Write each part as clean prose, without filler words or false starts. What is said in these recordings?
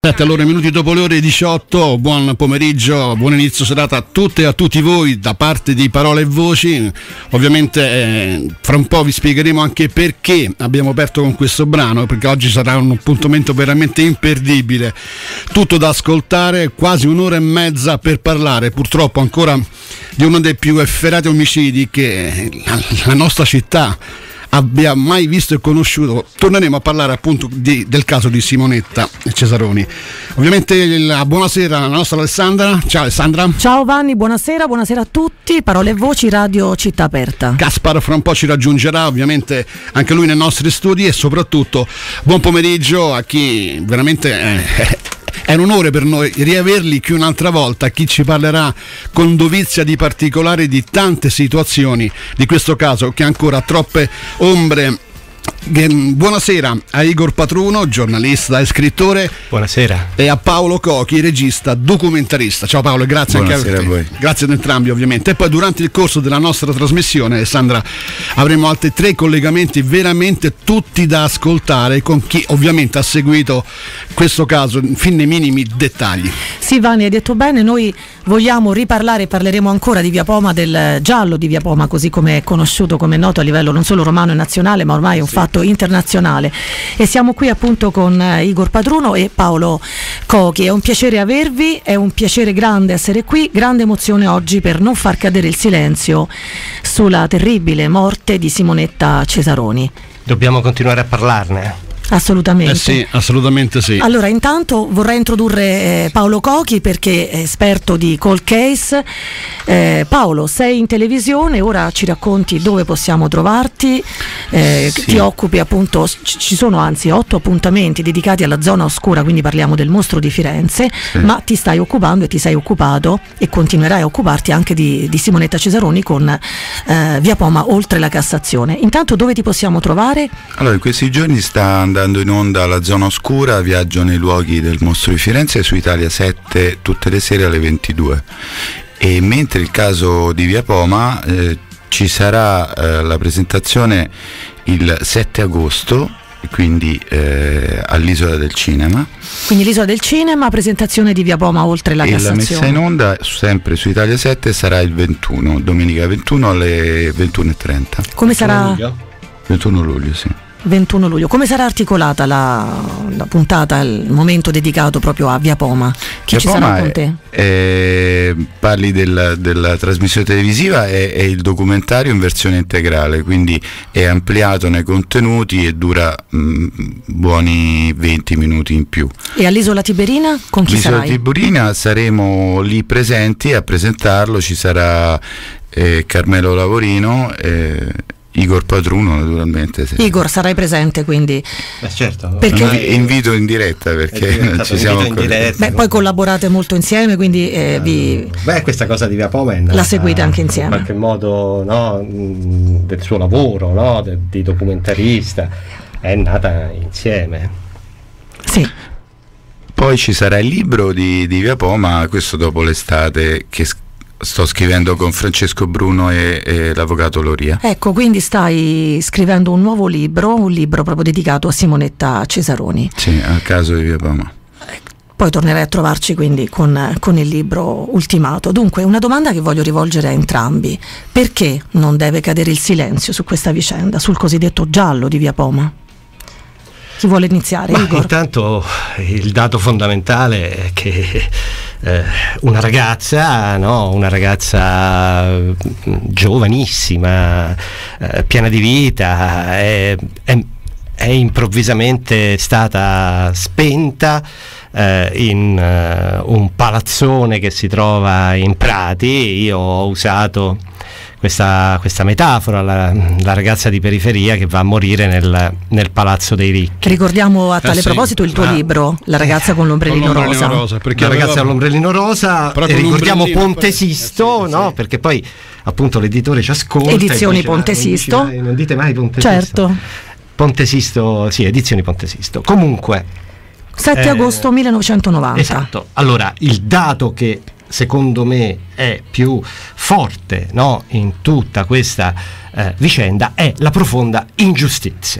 Allora, minuti dopo le ore 18, buon pomeriggio, buon inizio serata a tutte e a tutti voi da parte di Parole e Voci. Ovviamente fra un po' vi spiegheremo anche perché abbiamo aperto con questo brano, perché oggi sarà un appuntamento veramente imperdibile, tutto da ascoltare, quasi un'ora e mezza per parlare purtroppo ancora di uno dei più efferati omicidi che la nostra città abbia mai visto e conosciuto. Torneremo a parlare appunto del caso di Simonetta Cesaroni. Ovviamente buonasera alla nostra Alessandra. Ciao Alessandra. Ciao Vanni, buonasera a tutti. Parole e Voci, Radio Città Aperta. Gaspar fra un po' ci raggiungerà, ovviamente anche lui nei nostri studi, e soprattutto buon pomeriggio a chi veramente è un onore per noi riaverli qui un'altra volta, chi ci parlerà con dovizia di particolari di tante situazioni di questo caso che ha ancora troppe ombre. Buonasera a Igor Patruno, giornalista e scrittore. Buonasera. E a Paolo Cochi, regista, documentarista. Ciao Paolo, grazie. Buonasera anche a voi. Grazie ad entrambi ovviamente. E poi durante il corso della nostra trasmissione, Alessandra, avremo altri 3 collegamenti veramente tutti da ascoltare con chi ovviamente ha seguito questo caso fin nei minimi dettagli. Sì Vanni, hai detto bene, noi vogliamo riparlare e parleremo ancora di Via Poma, del giallo di Via Poma, così come è conosciuto, come è noto a livello non solo romano e nazionale, ma ormai è un fatto internazionale. E siamo qui appunto con Igor Patruno e Paolo Cochi. È un piacere avervi, è un piacere grande essere qui, grande emozione oggi per non far cadere il silenzio sulla terribile morte di Simonetta Cesaroni. Dobbiamo continuare a parlarne. Assolutamente. Sì, assolutamente sì. Allora, intanto vorrei introdurre Paolo Cochi, perché è esperto di cold case. Paolo, sei in televisione, ora ci racconti dove possiamo trovarti. Sì. Ti occupi appunto, ci sono anzi 8 appuntamenti dedicati alla zona oscura, quindi parliamo del mostro di Firenze, sì. Ma ti stai occupando e ti sei occupato e continuerai a occuparti anche di Simonetta Cesaroni con Via Poma oltre la Cassazione. Intanto dove ti possiamo trovare? Allora, in questi giorni sta andando in onda La Zona Oscura, viaggio nei luoghi del mostro di Firenze su Italia 7 tutte le sere alle 22. E mentre il caso di Via Poma ci sarà la presentazione il 7 agosto, quindi all'Isola del Cinema. Quindi l'Isola del Cinema, presentazione di Via Poma oltre la Cassazione. E la messa in onda sempre su Italia 7 sarà il 21, domenica 21 alle 21:30. Come sarà? Luglio? 21 luglio, sì. 21 luglio. Come sarà articolata la puntata, il momento dedicato proprio a Via Poma? Chi Via ci Poma sarà con te? Parli della trasmissione televisiva, è il documentario in versione integrale, quindi è ampliato nei contenuti e dura buoni 20 minuti in più. E all'Isola Tiberina con chi sarai? All'Isola Tiberina saremo lì presenti a presentarlo, ci sarà Carmelo Lavorino, Igor Patruno naturalmente. Sì. Igor, sarai presente quindi? Certo. Perché invito in diretta, perché non ci siamo in diretta. Poi collaborate molto insieme, quindi questa cosa di Via Poma è la seguite anche insieme. In qualche modo, no, del suo lavoro, no, di documentarista, è nata insieme. Sì. Poi ci sarà il libro di Via Poma, questo dopo l'estate, che sto scrivendo con Francesco Bruno e l'avvocato Loria. Ecco, quindi stai scrivendo un nuovo libro, un libro proprio dedicato a Simonetta Cesaroni. Sì, al caso di Via Poma. Poi tornerai a trovarci quindi con il libro ultimato. Dunque, una domanda che voglio rivolgere a entrambi: perché non deve cadere il silenzio su questa vicenda, sul cosiddetto giallo di Via Poma? Chi vuole iniziare? Igor? Intanto il dato fondamentale è che una ragazza giovanissima, piena di vita, è improvvisamente stata spenta in un palazzone che si trova in Prati. Io ho usato questa metafora, la ragazza di periferia che va a morire nel palazzo dei ricchi. Ricordiamo a tale proposito il tuo libro, La ragazza con l'ombrellino rosa. La ragazza con l'ombrellino rosa, e ricordiamo Ponte Sisto, no? Sì. Perché poi appunto l'editore ci ascolta. Edizioni dice, Ponte Sisto. Non dite mai Ponte Sisto. Certo. Ponte Sisto, sì, Edizioni Ponte Sisto. Comunque 7 agosto 1990. Esatto. Allora, il dato che secondo me è più forte, no, in tutta questa vicenda è la profonda ingiustizia.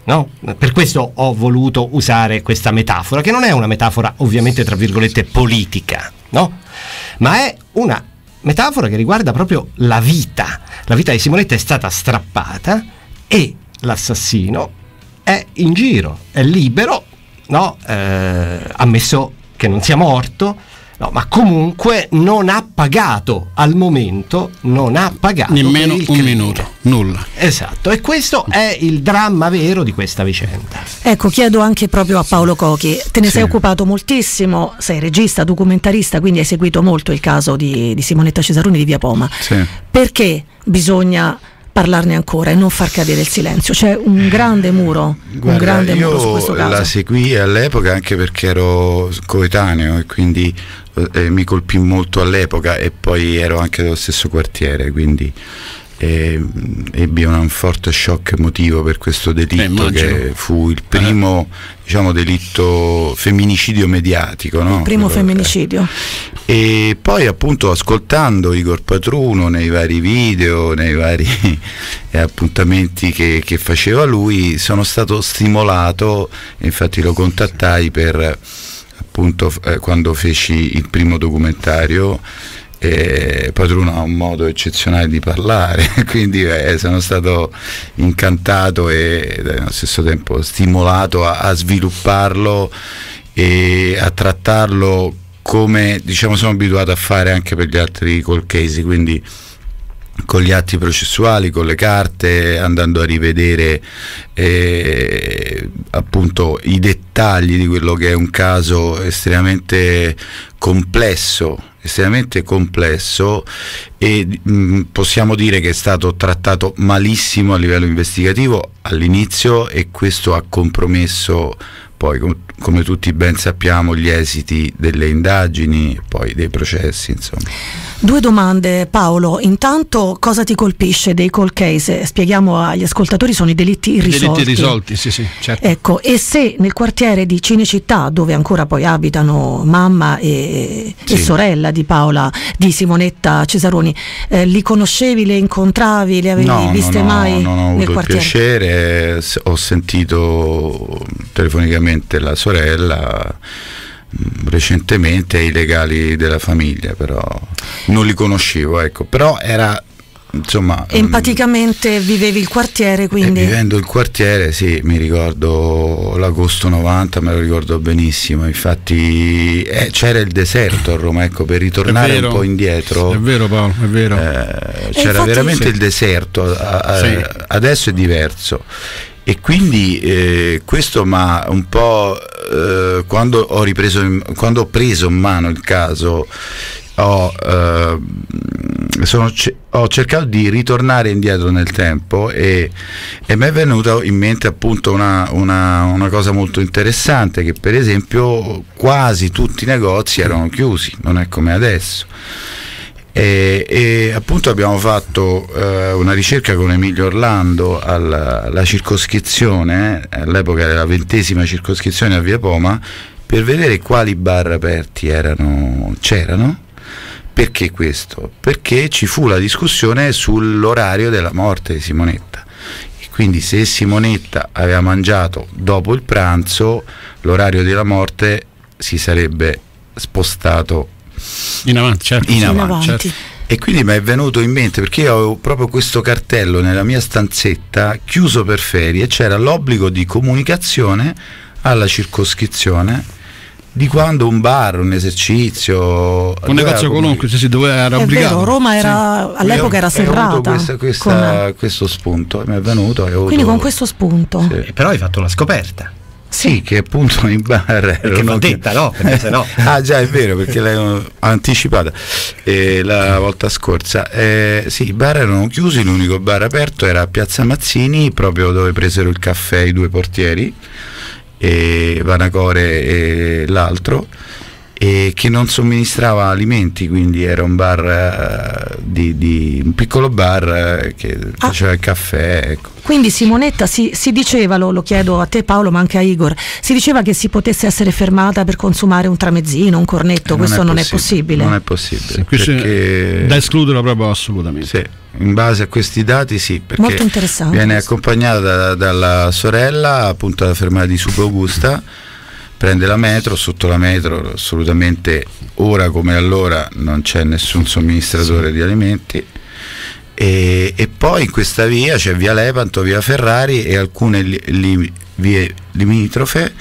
no? Per questo ho voluto usare questa metafora, che non è una metafora ovviamente tra virgolette politica, no? Ma è una metafora che riguarda proprio la vita. La vita di Simonetta è stata strappata e l'assassino è in giro, è libero, no? Ammesso che non sia morto, no, ma comunque non ha pagato al momento, non ha pagato nemmeno un minuto, nulla. Esatto, e questo è il dramma vero di questa vicenda. Ecco, chiedo anche proprio a Paolo Cochi, te ne sei occupato moltissimo, sei regista, documentarista, quindi hai seguito molto il caso di Simonetta Cesaroni di Via Poma. Sì. Perché bisogna parlarne ancora e non far cadere il silenzio? C'è un grande muro, muro su questo caso. Io la seguii all'epoca anche perché ero coetaneo e quindi mi colpì molto all'epoca, e poi ero anche dello stesso quartiere, quindi ebbi un forte shock emotivo per questo delitto, che fu il primo diciamo delitto, femminicidio mediatico, no? Il primo femminicidio. E poi appunto ascoltando Igor Patruno nei vari video, nei vari appuntamenti che faceva lui, sono stato stimolato, infatti lo contattai per appunto quando feci il primo documentario. Patruno ha un modo eccezionale di parlare, quindi sono stato incantato e allo stesso tempo stimolato a svilupparlo e a trattarlo come diciamo sono abituato a fare anche per gli altri cold case, quindi con gli atti processuali, con le carte, andando a rivedere appunto i dettagli di quello che è un caso estremamente complesso e possiamo dire che è stato trattato malissimo a livello investigativo all'inizio, e questo ha compromesso poi, come tutti ben sappiamo, gli esiti delle indagini e poi dei processi, insomma. Due domande, Paolo. Intanto, cosa ti colpisce dei cold case? Spieghiamo agli ascoltatori, sono i delitti irrisolti. Delitti risolti, sì, certo. Ecco, e se nel quartiere di Cinecittà, dove ancora poi abitano mamma e sorella di Paola, di Simonetta Cesaroni, li conoscevi, le incontravi, le avevi viste mai non ho nel avuto quartiere? Il piacere, ho sentito telefonicamente la sorella recentemente, i legali della famiglia, però non li conoscevo, ecco, però era insomma empaticamente vivevi il quartiere, quindi vivendo il quartiere, sì, mi ricordo l'agosto 90, me lo ricordo benissimo, infatti c'era il deserto a Roma, ecco, per ritornare un po' indietro, è vero Paolo, è vero, c'era infatti, veramente il deserto, adesso è diverso. E quindi questo ma un po' quando ho preso in mano il caso ho cercato di ritornare indietro nel tempo e mi è venuta in mente appunto una cosa molto interessante, che per esempio quasi tutti i negozi erano chiusi, non è come adesso. E appunto abbiamo fatto una ricerca con Emilio Orlando alla circoscrizione, all'epoca era la 20ª circoscrizione a Via Poma, per vedere quali bar aperti c'erano. Perché questo? Perché ci fu la discussione sull'orario della morte di Simonetta, e quindi se Simonetta aveva mangiato dopo il pranzo, l'orario della morte si sarebbe spostato in avanti, certo. Certo. E quindi mi è venuto in mente, perché io avevo proprio questo cartello nella mia stanzetta, chiuso per ferie, c'era l'obbligo di comunicazione alla circoscrizione di quando un bar, un esercizio, un negozio qualunque, dove era obbligato. Vero, Roma era all'epoca era serrata. Questo spunto mi è venuto. Quindi con questo spunto. Sì. Però hai fatto la scoperta. Sì, che appunto i bar erano detta, no? Perché se no. Ah già, è vero, perché l'hai anticipata la volta scorsa. Sì, i bar erano chiusi, l'unico bar aperto era a Piazza Mazzini, proprio dove presero il caffè i due portieri, Vanacore e l'altro, e che non somministrava alimenti, quindi era un bar un piccolo bar che faceva il caffè, ecco. Quindi Simonetta si diceva, lo chiedo a te Paolo ma anche a Igor, si diceva che si potesse essere fermata per consumare un tramezzino, un cornetto, questo non è possibile. Non è possibile, perché da escludere proprio assolutamente. Sì, in base a questi dati sì, perché molto interessante. Viene accompagnata dalla sorella appunto alla fermata di Subaugusta, prende la metro, sotto la metro assolutamente ora come allora non c'è nessun somministratore di alimenti, e poi in questa via c'è via Lepanto, via Ferrari e alcune vie limitrofe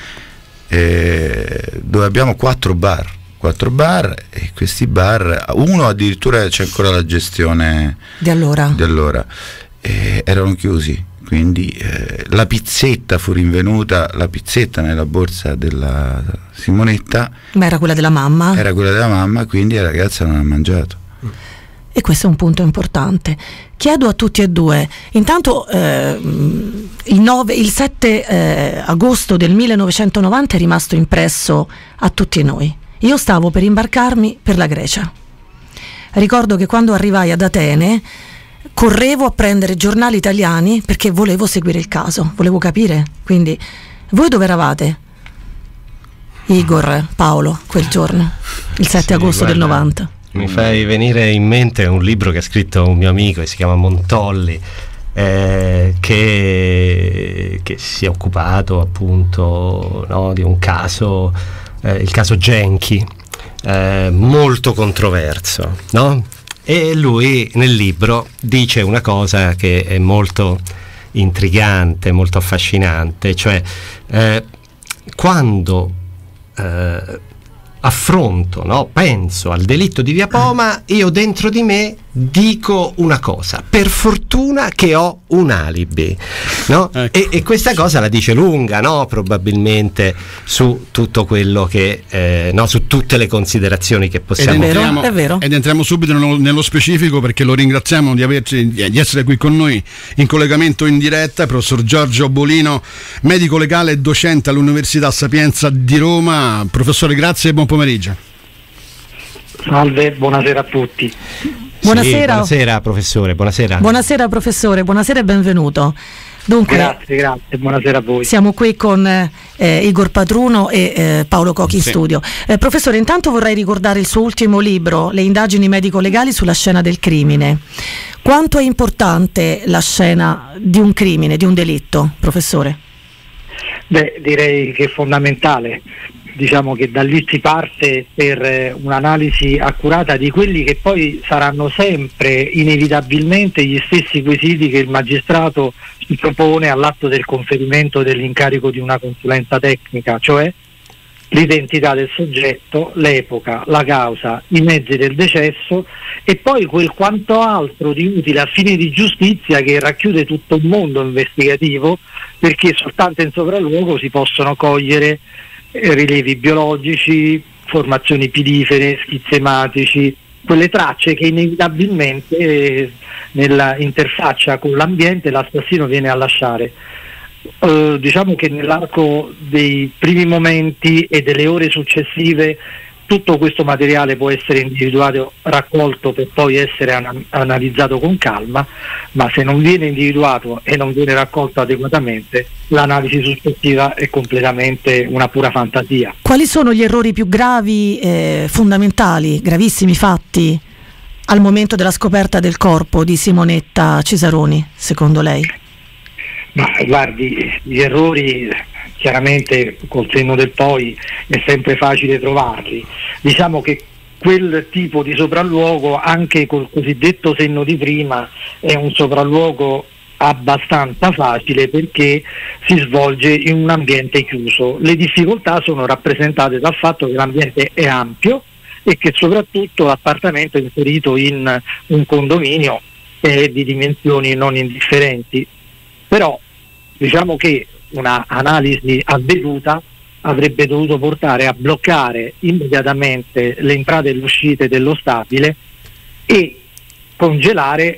dove abbiamo 4 bar, e questi bar, uno addirittura c'è ancora la gestione di allora. Erano chiusi. Quindi la pizzetta fu rinvenuta, la pizzetta nella borsa della Simonetta. Ma era quella della mamma? Era quella della mamma, quindi la ragazza non ha mangiato. E questo è un punto importante. Chiedo a tutti e due, intanto il 7 agosto del 1990 è rimasto impresso a tutti noi. Io stavo per imbarcarmi per la Grecia. Ricordo che quando arrivai ad Atene correvo a prendere giornali italiani perché volevo seguire il caso, volevo capire. Quindi voi dove eravate? Igor, Paolo, quel giorno, il 7 agosto del 90. Mi fai venire in mente un libro che ha scritto un mio amico che si chiama Montolli, che si è occupato appunto, no, di un caso, il caso Genchi, molto controverso, no? E lui nel libro dice una cosa che è molto intrigante, molto affascinante, cioè quando affronto, no, penso al delitto di Via Poma, io dentro di me dico una cosa: per fortuna che ho un alibi, no? Ecco. E questa cosa la dice lunga, no? Probabilmente su tutto quello che no, su tutte le considerazioni che possiamo fare. È vero. Ed entriamo subito nello specifico, perché lo ringraziamo di essere qui con noi in collegamento in diretta, professor Giorgio Bolino, medico legale e docente all'Università Sapienza di Roma. Professore, grazie e buon pomeriggio. Salve, buonasera a tutti. Buonasera. Sì, buonasera professore, buonasera. Buonasera professore, buonasera e benvenuto. Dunque, grazie, buonasera a voi. Siamo qui con Igor Patruno e Paolo Cochi in studio. Professore, intanto vorrei ricordare il suo ultimo libro, Le indagini medico-legali sulla scena del crimine. Quanto è importante la scena di un crimine, di un delitto, professore? Beh, direi che è fondamentale. Diciamo che da lì si parte per un'analisi accurata di quelli che poi saranno sempre inevitabilmente gli stessi quesiti che il magistrato si propone all'atto del conferimento dell'incarico di una consulenza tecnica, cioè l'identità del soggetto, l'epoca, la causa, i mezzi del decesso e poi quel quanto altro di utile a fine di giustizia che racchiude tutto un mondo investigativo, perché soltanto in sopralluogo si possono cogliere rilievi biologici, formazioni pilifere, schizzi ematici, quelle tracce che inevitabilmente nella interfaccia con l'ambiente l'assassino viene a lasciare. Diciamo che nell'arco dei primi momenti e delle ore successive tutto questo materiale può essere individuato, raccolto per poi essere analizzato con calma, ma se non viene individuato e non viene raccolto adeguatamente, l'analisi successiva è completamente una pura fantasia. Quali sono gli errori più gravi, fondamentali, gravissimi fatti al momento della scoperta del corpo di Simonetta Cesaroni, secondo lei? Ma guardi, gli errori chiaramente col senno del poi è sempre facile trovarli. Diciamo che quel tipo di sopralluogo, anche col cosiddetto senno di prima, è un sopralluogo abbastanza facile perché si svolge in un ambiente chiuso. Le difficoltà sono rappresentate dal fatto che l'ambiente è ampio e che soprattutto l'appartamento è inserito in un condominio è di dimensioni non indifferenti. Però diciamo che una analisi avveduta avrebbe dovuto portare a bloccare immediatamente le entrate e le uscite dello stabile e congelare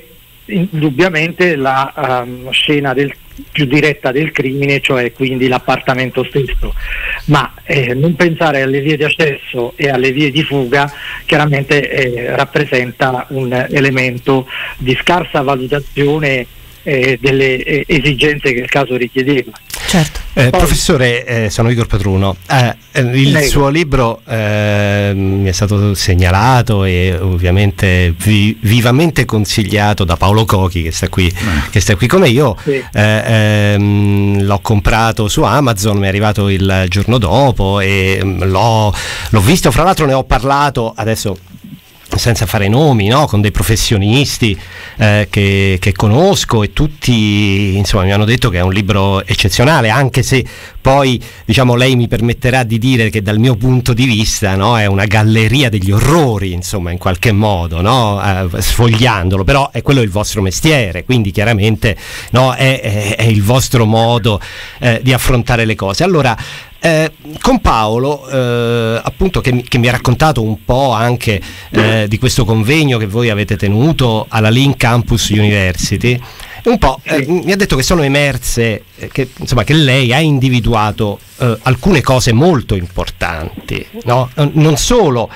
indubbiamente la scena più diretta del crimine, cioè quindi l'appartamento stesso, ma non pensare alle vie di accesso e alle vie di fuga chiaramente rappresenta un elemento di scarsa valutazione delle esigenze che il caso richiedeva. Certo. Professore, sono Igor Patruno. Il suo libro mi è stato segnalato e ovviamente vivamente consigliato da Paolo Cochi, che sta qui con me. Io Sì. L'ho comprato su Amazon, mi è arrivato il giorno dopo e l'ho visto. Fra l'altro ne ho parlato adesso senza fare nomi, no? Con dei professionisti che conosco, e tutti insomma mi hanno detto che è un libro eccezionale, anche se poi diciamo lei mi permetterà di dire che dal mio punto di vista, no, è una galleria degli orrori, insomma, in qualche modo, no? Sfogliandolo, però è quello il vostro mestiere, quindi chiaramente, no, è il vostro modo di affrontare le cose. Allora con Paolo appunto che mi ha raccontato un po' anche di questo convegno che voi avete tenuto alla Link Campus University, un po' mi ha detto che sono emerse che lei ha individuato alcune cose molto importanti, no? Non solo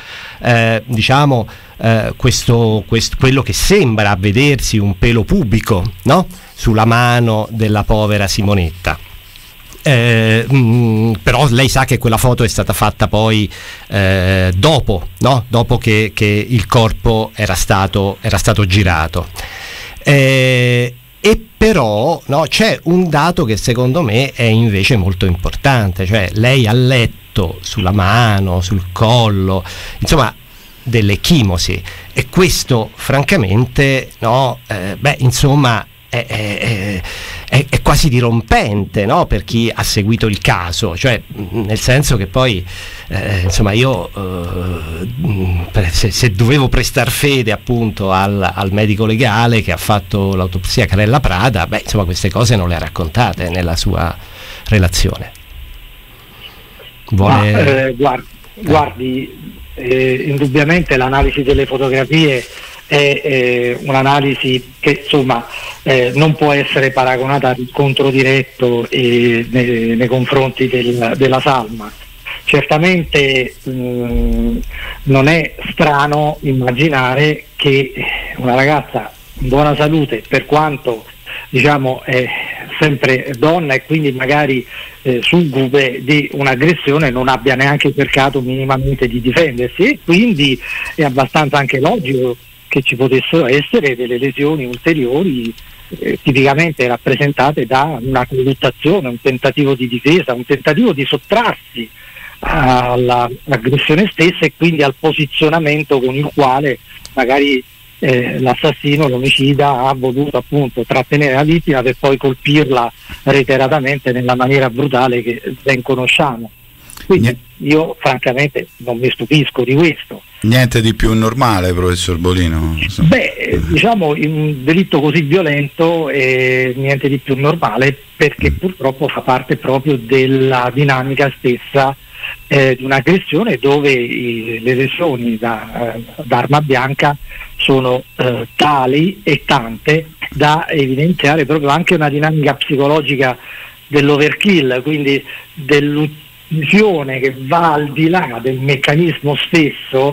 quello che sembra a vedersi un pelo pubico, no? Sulla mano della povera Simonetta. Però lei sa che quella foto è stata fatta poi dopo, no? Dopo che il corpo era stato girato, e però, no, c'è un dato che secondo me è invece molto importante, cioè lei ha letto sulla mano, sul collo, insomma, delle chimosi, e questo francamente, no, insomma è quasi dirompente, no? Per chi ha seguito il caso, cioè nel senso che poi insomma io se dovevo prestar fede appunto al medico legale che ha fatto l'autopsia Carella Prada, insomma queste cose non le ha raccontate nella sua relazione. Guardi, indubbiamente l'analisi delle fotografie è un'analisi che insomma non può essere paragonata al riscontro diretto nei confronti della salma. Certamente non è strano immaginare che una ragazza in buona salute, per quanto diciamo è sempre donna e quindi magari succube di un'aggressione, non abbia neanche cercato minimamente di difendersi, e quindi è abbastanza anche logico che ci potessero essere delle lesioni ulteriori tipicamente rappresentate da una colluttazione, un tentativo di difesa, un tentativo di sottrarsi all'aggressione stessa e quindi al posizionamento con il quale magari l'assassino, l'omicida, ha voluto appunto trattenere la vittima per poi colpirla reiteratamente nella maniera brutale che ben conosciamo. Quindi io francamente non mi stupisco di questo. Niente di più normale, professor Bolino? Diciamo, in un delitto così violento niente di più normale, perché purtroppo fa parte proprio della dinamica stessa di un'aggressione, dove le lesioni d'arma bianca sono tali e tante da evidenziare proprio anche una dinamica psicologica dell'overkill, quindi dell'uccisione che va al di là del meccanismo stesso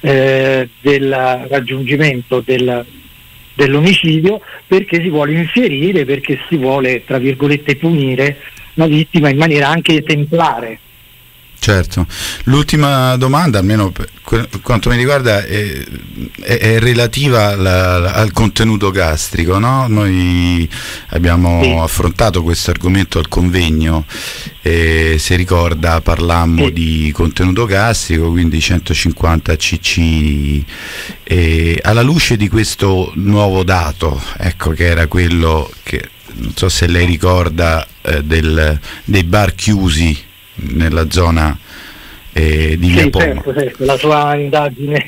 del raggiungimento dell'omicidio, perché si vuole infierire, perché si vuole, tra virgolette, punire la vittima in maniera anche esemplare. Certo, l'ultima domanda, almeno per quanto mi riguarda, è relativa al contenuto gastrico, no? Noi abbiamo affrontato questo argomento al convegno, se ricorda parlammo di contenuto gastrico, quindi 150 cc, alla luce di questo nuovo dato, ecco, che era quello che, non so se lei ricorda, dei bar chiusi nella zona di Via Poma. Certo, la sua indagine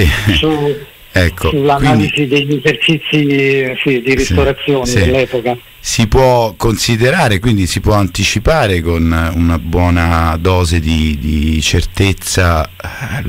sull'analisi degli esercizi di ristorazione dell'epoca. Si può considerare, quindi si può anticipare con una buona dose di certezza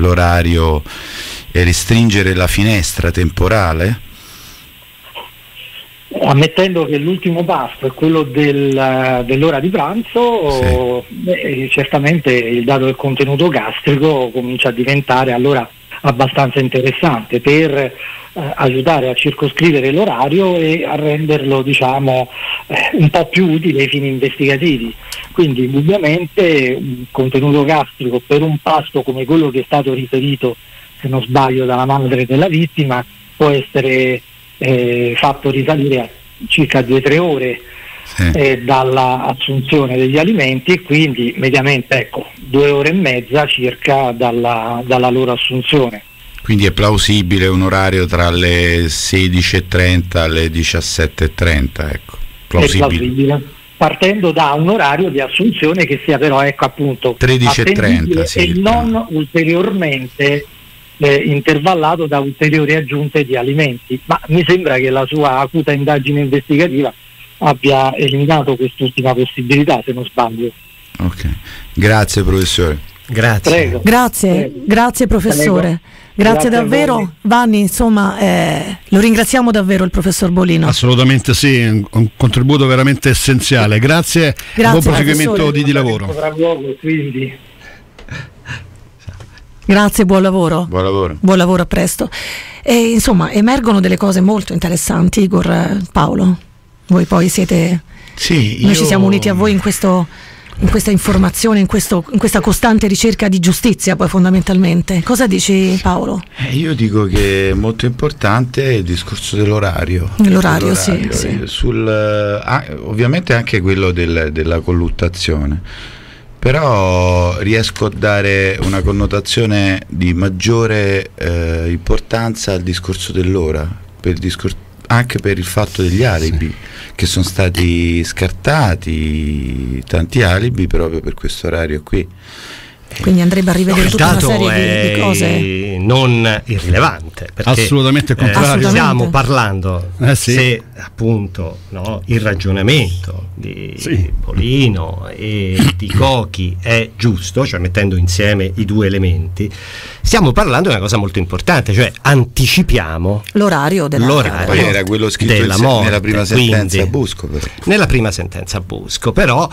l'orario e restringere la finestra temporale? ammettendo che l'ultimo passo è quello dell'ora di pranzo, certamente il dato del contenuto gastrico comincia a diventare allora abbastanza interessante per aiutare a circoscrivere l'orario e a renderlo, diciamo, un po' più utile ai fini investigativi. Quindi indubbiamente un contenuto gastrico per un pasto come quello che è stato riferito, se non sbaglio, dalla madre della vittima, può essere fatto risalire a circa 2-3 ore dalla assunzione degli alimenti, e quindi mediamente 2 ore e mezza circa dalla loro assunzione. Quindi è plausibile un orario tra le 16:30 e le 17:30, ecco. Plausibile. Partendo da un orario di assunzione che sia però appunto 13:30 e non ulteriormente intervallato da ulteriori aggiunte di alimenti, ma mi sembra che la sua acuta indagine investigativa abbia eliminato quest'ultima possibilità, se non sbaglio. Ok, grazie professore. Grazie. Prego. Grazie professore. Prego. Grazie Grazie a davvero, voi. Vanni, insomma, lo ringraziamo davvero il professor Bolino. Assolutamente sì, un contributo veramente essenziale. Grazie buon proseguimento professore. di lavoro. Quindi. Grazie, buon lavoro. Buon lavoro. Buon lavoro, a presto. E insomma, emergono delle cose molto interessanti, Igor, Paolo. Voi poi siete... Sì, Noi ci siamo uniti a voi in questa informazione, in questa costante ricerca di giustizia, poi fondamentalmente. Cosa dici, Paolo? Io dico che è molto importante il discorso dell'orario. L'orario, sì. Ovviamente anche quello della colluttazione, però riesco a dare una connotazione di maggiore importanza al discorso dell'ora, anche per il fatto degli alibi, che sono stati scartati, tanti alibi proprio per questo orario qui. Quindi andrebbe a rivedere tutta una serie di cose non irrilevante, perché assolutamente il contrario. stiamo parlando sì. se appunto il ragionamento di Bolino e di Cochi è giusto, cioè mettendo insieme i due elementi, stiamo parlando di una cosa molto importante, cioè anticipiamo l'orario Poi era quello scritto della morte, nella prima sentenza a Busco, nella prima sentenza a Busco, però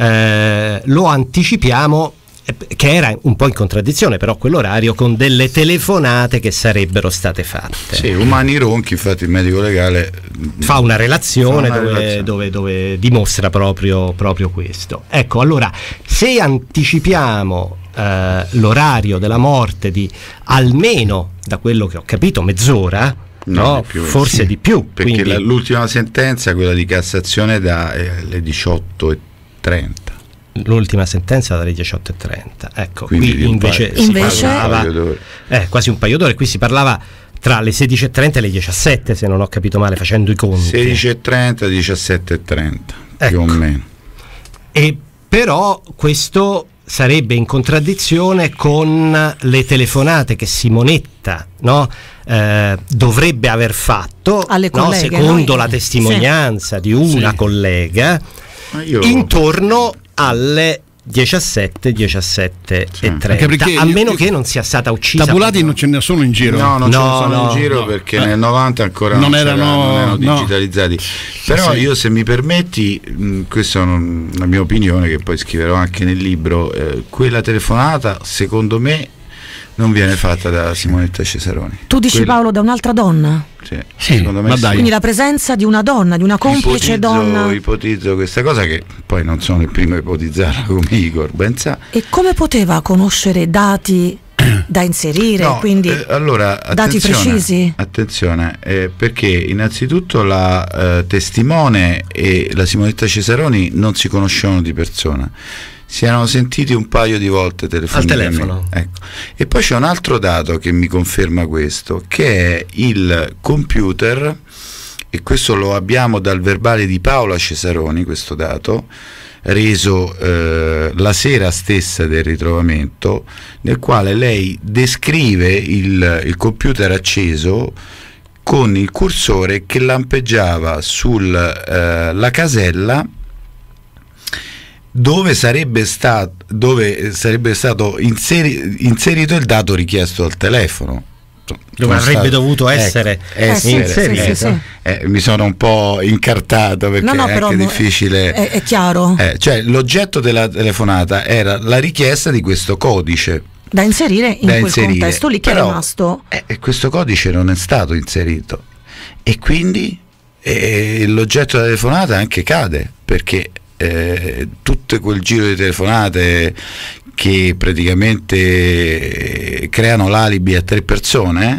lo anticipiamo, che era un po' in contraddizione però quell'orario con delle telefonate che sarebbero state fatte. Sì, Umani Ronchi, infatti il medico legale fa una relazione dove dimostra proprio questo. Ecco, allora, se anticipiamo l'orario della morte di almeno, da quello che ho capito, mezz'ora, no, di più, forse di più, perché quindi l'ultima sentenza, quella di Cassazione, da alle 18:30. l'ultima sentenza dalle 18:30. Ecco, quindi qui invece si parlava quasi un paio d'ore, qui si parlava tra le 16:30 e le 17, se non ho capito male, facendo i conti. 16:30, 17:30, più o meno. E però questo sarebbe in contraddizione con le telefonate che Simonetta dovrebbe aver fatto alle colleghe, secondo la testimonianza di una collega, intorno alle 17:30, a meno che non sia stata uccisa. Tabulati non ce ne sono in giro. No, non ce ne sono in giro, perché nel 90 ancora non erano digitalizzati. Però io, se mi permetti, questa è una mia opinione che poi scriverò anche nel libro, quella telefonata secondo me non viene fatta da Simonetta Cesaroni. Tu dici, Paolo, da un'altra donna? Sì, secondo me dai. Quindi la presenza di una donna, di una complice donna. Ipotizzo questa cosa, che poi non sono il primo a ipotizzarla come Igor ben sa. E come poteva conoscere dati da inserire, quindi allora, dati precisi? Attenzione, perché innanzitutto la testimone e la Simonetta Cesaroni non si conoscevano di persona. Si erano sentiti un paio di volte telefonicamente. Al telefono. Ecco. E poi c'è un altro dato che mi conferma questo, che è il computer, e questo lo abbiamo dal verbale di Paola Cesaroni, questo dato, reso la sera stessa del ritrovamento, nel quale lei descrive il computer acceso con il cursore che lampeggiava sulla casella dove sarebbe stato inserito il dato richiesto al telefono. esatto, dove avrebbe dovuto essere inserito. Sì. Mi sono un po' incartato perché è però anche difficile. È chiaro. Cioè, l'oggetto della telefonata era la richiesta di questo codice da inserire in quel contesto lì, che è rimasto. Questo codice non è stato inserito e quindi l'oggetto della telefonata anche cade, perché tutto quel giro di telefonate che praticamente creano l'alibi a 3 persone,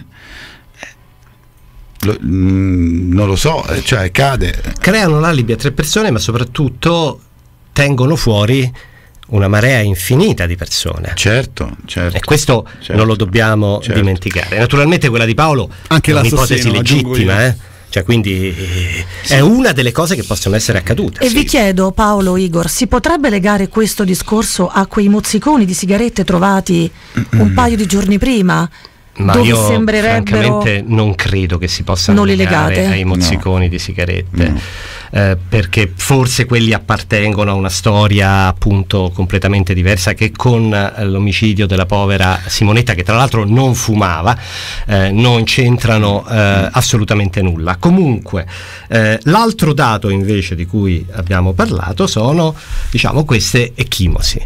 non lo so, cioè cade. Creano l'alibi a 3 persone, ma soprattutto tengono fuori una marea infinita di persone. Certo. E questo non lo dobbiamo dimenticare. Naturalmente quella di Paolo anche è un'ipotesi legittima, Cioè, quindi è una delle cose che possono essere accadute. E vi chiedo, Paolo, Igor, si potrebbe legare questo discorso a quei mozziconi di sigarette trovati un paio di giorni prima? Ma dove io sembrerebbero... francamente non credo che si possano legare ai mozziconi di sigarette. Perché forse quelli appartengono a una storia appunto completamente diversa, che con l'omicidio della povera Simonetta, che tra l'altro non fumava, non c'entrano assolutamente nulla. Comunque l'altro dato invece di cui abbiamo parlato sono, diciamo, queste ecchimosi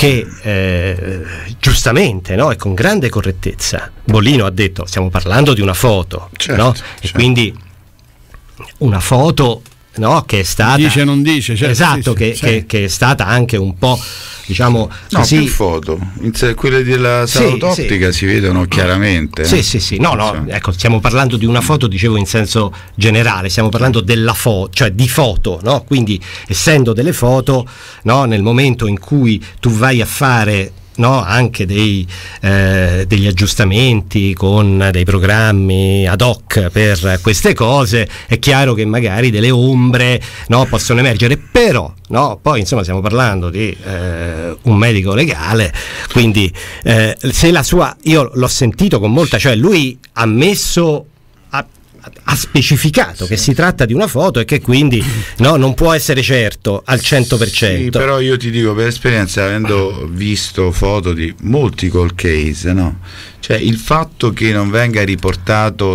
che giustamente, no, e con grande correttezza Bollino ha detto: stiamo parlando di una foto, no? E quindi una foto, no, che è stata, dice non dice, esatto, che è stata anche un po', diciamo, no, più foto, quelle della sala ottica si vedono chiaramente. Ecco, stiamo parlando di una foto, dicevo in senso generale, stiamo parlando della foto, cioè di foto, no? Quindi, essendo delle foto, no, nel momento in cui tu vai a fare, no, anche degli aggiustamenti con dei programmi ad hoc per queste cose, è chiaro che magari delle ombre, no, possono emergere, però, no, poi insomma stiamo parlando di un medico legale, quindi se la sua, io l'ho sentito con molta, cioè lui ha messo, ha specificato che si tratta di una foto e che quindi, no, non può essere certo al 100%. Sì, però io ti dico per esperienza, avendo visto foto di molti cold case, no? Cioè il fatto che non venga riportato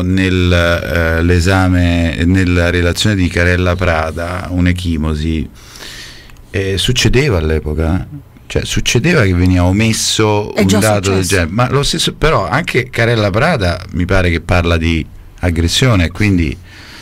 nell'esame, nella relazione di Carella Prada, un'echimosi, succedeva all'epoca. Cioè succedeva che veniva omesso un dato del genere, ma lo stesso, però anche Carella Prada mi pare che parla di aggressione, quindi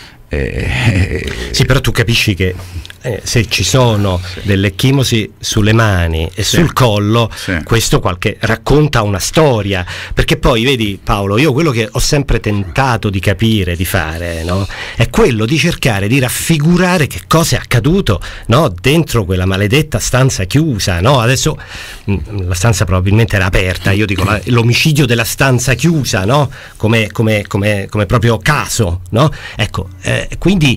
sì, però tu capisci che se ci sono delle ecchimosi sulle mani e sul collo, questo racconta una storia, perché poi vedi, Paolo, io quello che ho sempre tentato di capire, di fare, no, è quello di cercare di raffigurare che cosa è accaduto, no, dentro quella maledetta stanza chiusa, no? Adesso la stanza probabilmente era aperta, io dico l'omicidio della stanza chiusa, no? Come proprio caso, no? Ecco, quindi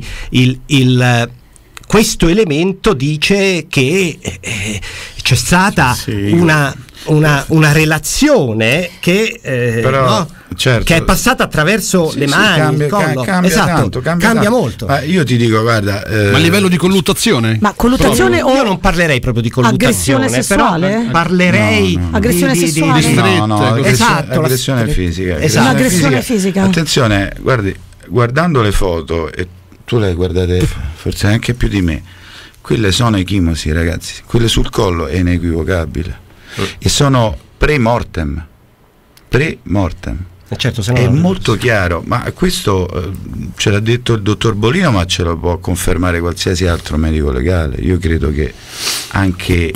questo elemento dice che c'è stata una relazione che, però, no? Che è passata attraverso le mani, il collo. Cambia molto. Io ti dico, guarda, ma a livello di colluttazione? Ma colluttazione io non parlerei proprio di colluttazione, aggressione sessuale? Però parlerei aggressione sessuale. Aggressione fisica. Esatto. Un'aggressione fisica. Attenzione, guardando le foto, e tu le hai guardate forse anche più di me, quelle sono echimosi, ragazzi, quelle sul collo è inequivocabile e sono pre-mortem. Certo, è molto chiaro, ma questo ce l'ha detto il dottor Bolino, ma ce lo può confermare qualsiasi altro medico legale. Io credo che anche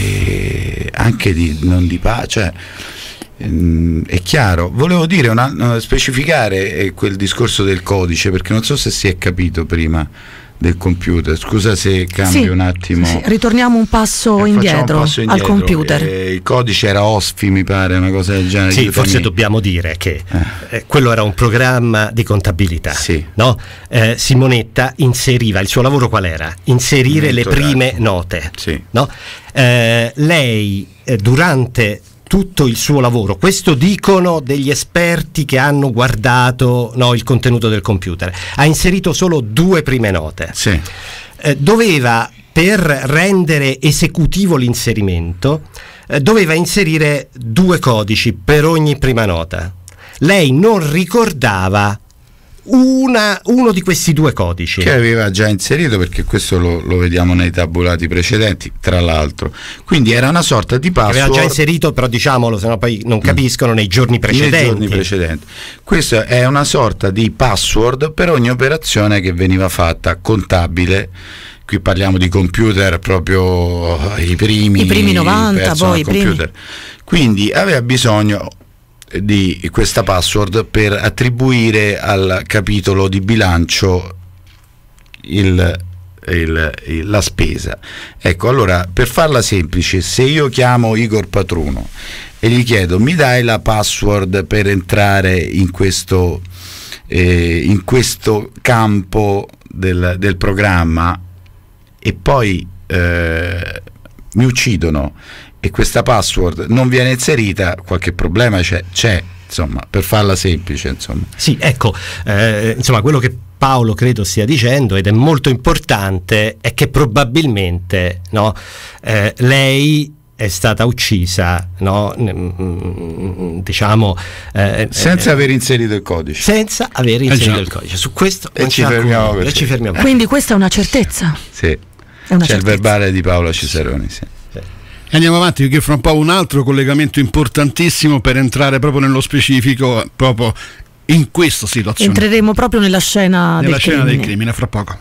cioè, è chiaro. Volevo dire specificare quel discorso del codice, perché non so se si è capito prima del computer. Scusa se cambio un attimo. Sì, ritorniamo un passo indietro al computer. Il codice era OSFI, mi pare, una cosa del genere. Sì, forse dobbiamo dire che quello era un programma di contabilità. Sì. No? Simonetta inseriva, il suo lavoro qual era? Inserire le prime note. Sì. No? Lei durante tutto il suo lavoro, questo dicono degli esperti che hanno guardato, no, il contenuto del computer, ha inserito solo 2 prime note. Sì. Doveva, per rendere esecutivo l'inserimento, doveva inserire 2 codici per ogni prima nota. lei non ricordava uno di questi due codici che aveva già inserito, perché questo lo vediamo nei tabulati precedenti, tra l'altro. Quindi era una sorta di password che aveva già inserito, però diciamolo, sennò poi non capiscono, nei giorni precedenti. Questa è una sorta di password per ogni operazione che veniva fatta, contabile. Qui parliamo di computer proprio i primi 90, poi computer. Quindi aveva bisogno di questa password per attribuire al capitolo di bilancio la spesa. Ecco, allora, per farla semplice, se io chiamo Igor Patruno e gli chiedo: mi dai la password per entrare in questo campo del programma, e poi mi uccidono e questa password non viene inserita, qualche problema c'è, insomma, per farla semplice, insomma. Sì, ecco, insomma, quello che Paolo credo stia dicendo, ed è molto importante, è che probabilmente, no, lei è stata uccisa, no, diciamo, senza aver inserito il codice. Senza aver inserito il codice. Su questo ci fermiamo. Quindi questa è una certezza. Sì. C'è il verbale di Paola Cesaroni, sì. E andiamo avanti, perché fra un po' un altro collegamento importantissimo per entrare proprio nello specifico, proprio in questa situazione. Entreremo proprio nella scena del crimine fra poco.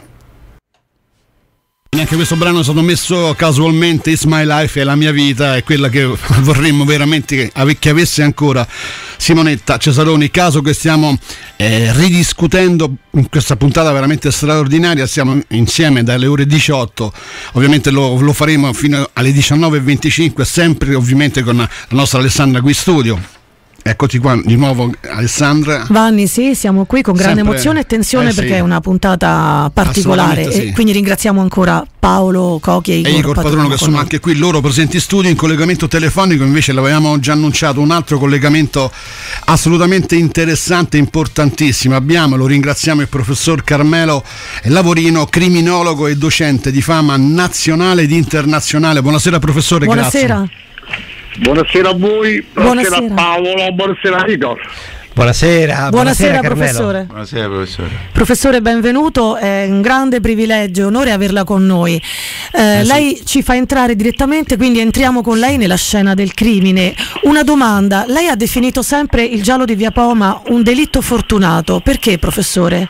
Anche questo brano è stato messo casualmente. It's My Life, è la mia vita, è quella che vorremmo veramente che avesse ancora Simonetta Cesaroni, caso che stiamo ridiscutendo in questa puntata veramente straordinaria. Siamo insieme dalle ore 18, ovviamente lo faremo fino alle 19:25, sempre ovviamente con la nostra Alessandra qui in studio. Eccoti qua di nuovo, Alessandra. Vanni, sì, siamo qui con grande emozione e tensione, perché è una puntata particolare, sì. E quindi ringraziamo ancora Paolo Cochi e Igor Patruno, che sono anche qui loro presenti in studio in collegamento telefonico. Invece l'avevamo già annunciato un altro collegamento assolutamente interessante e importantissimo. Lo ringraziamo, il professor Carmelo Lavorino, criminologo e docente di fama nazionale ed internazionale. Buonasera professore. Buonasera. Grazie. Buonasera a voi, buonasera a Paolo, buonasera a Igor. Buonasera professore. Buonasera professore. Professore, benvenuto, è un grande privilegio e onore averla con noi. Lei ci fa entrare direttamente, quindi entriamo con lei nella scena del crimine. Una domanda: lei ha definito sempre il giallo di Via Poma un delitto fortunato, perché professore?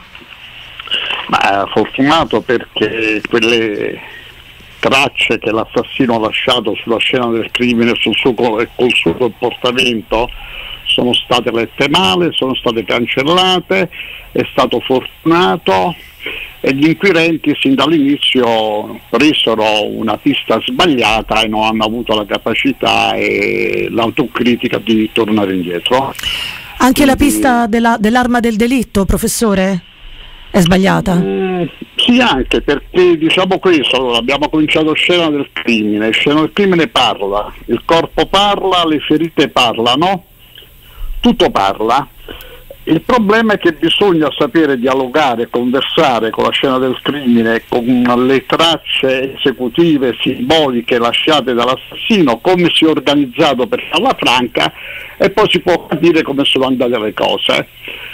Fortunato perché quelle tracce che l'assassino ha lasciato sulla scena del crimine col suo comportamento sono state lette male, sono state cancellate, è stato fortunato, e gli inquirenti sin dall'inizio presero una pista sbagliata e non hanno avuto la capacità e l'autocritica di tornare indietro. Anche la pista dell'arma del delitto, professore, è sbagliata? Sì, anche perché diciamo questo: abbiamo cominciato scena del crimine, scena del crimine parla, il corpo parla, le ferite parlano, tutto parla. Il problema è che bisogna sapere dialogare, conversare con la scena del crimine, con le tracce esecutive, simboliche lasciate dall'assassino, come si è organizzato per farla franca, e poi si può capire come sono andate le cose.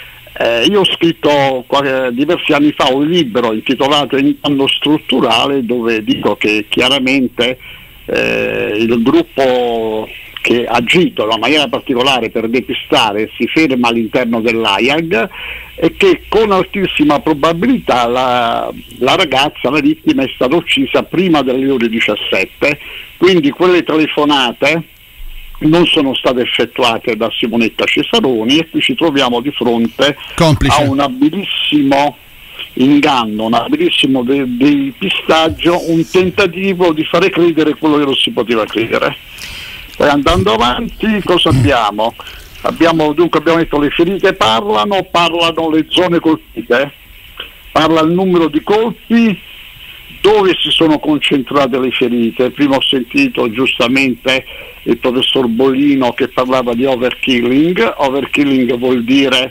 Io ho scritto diversi anni fa un libro intitolato Inganno strutturale, dove dico che chiaramente il gruppo che ha agito in una maniera particolare per depistare si ferma all'interno dell'AIAG, e che con altissima probabilità la ragazza, la vittima, è stata uccisa prima delle ore 17, quindi quelle telefonate non sono state effettuate da Simonetta Cesaroni, e qui ci troviamo di fronte a un abilissimo inganno, un abilissimo depistaggio, un tentativo di fare credere quello che non si poteva credere. Poi andando avanti, cosa abbiamo? Abbiamo detto le ferite parlano le zone colpite, parla il numero di colpi, dove si sono concentrate le ferite. Prima ho sentito giustamente il professor Bolino che parlava di overkilling. Overkilling vuol dire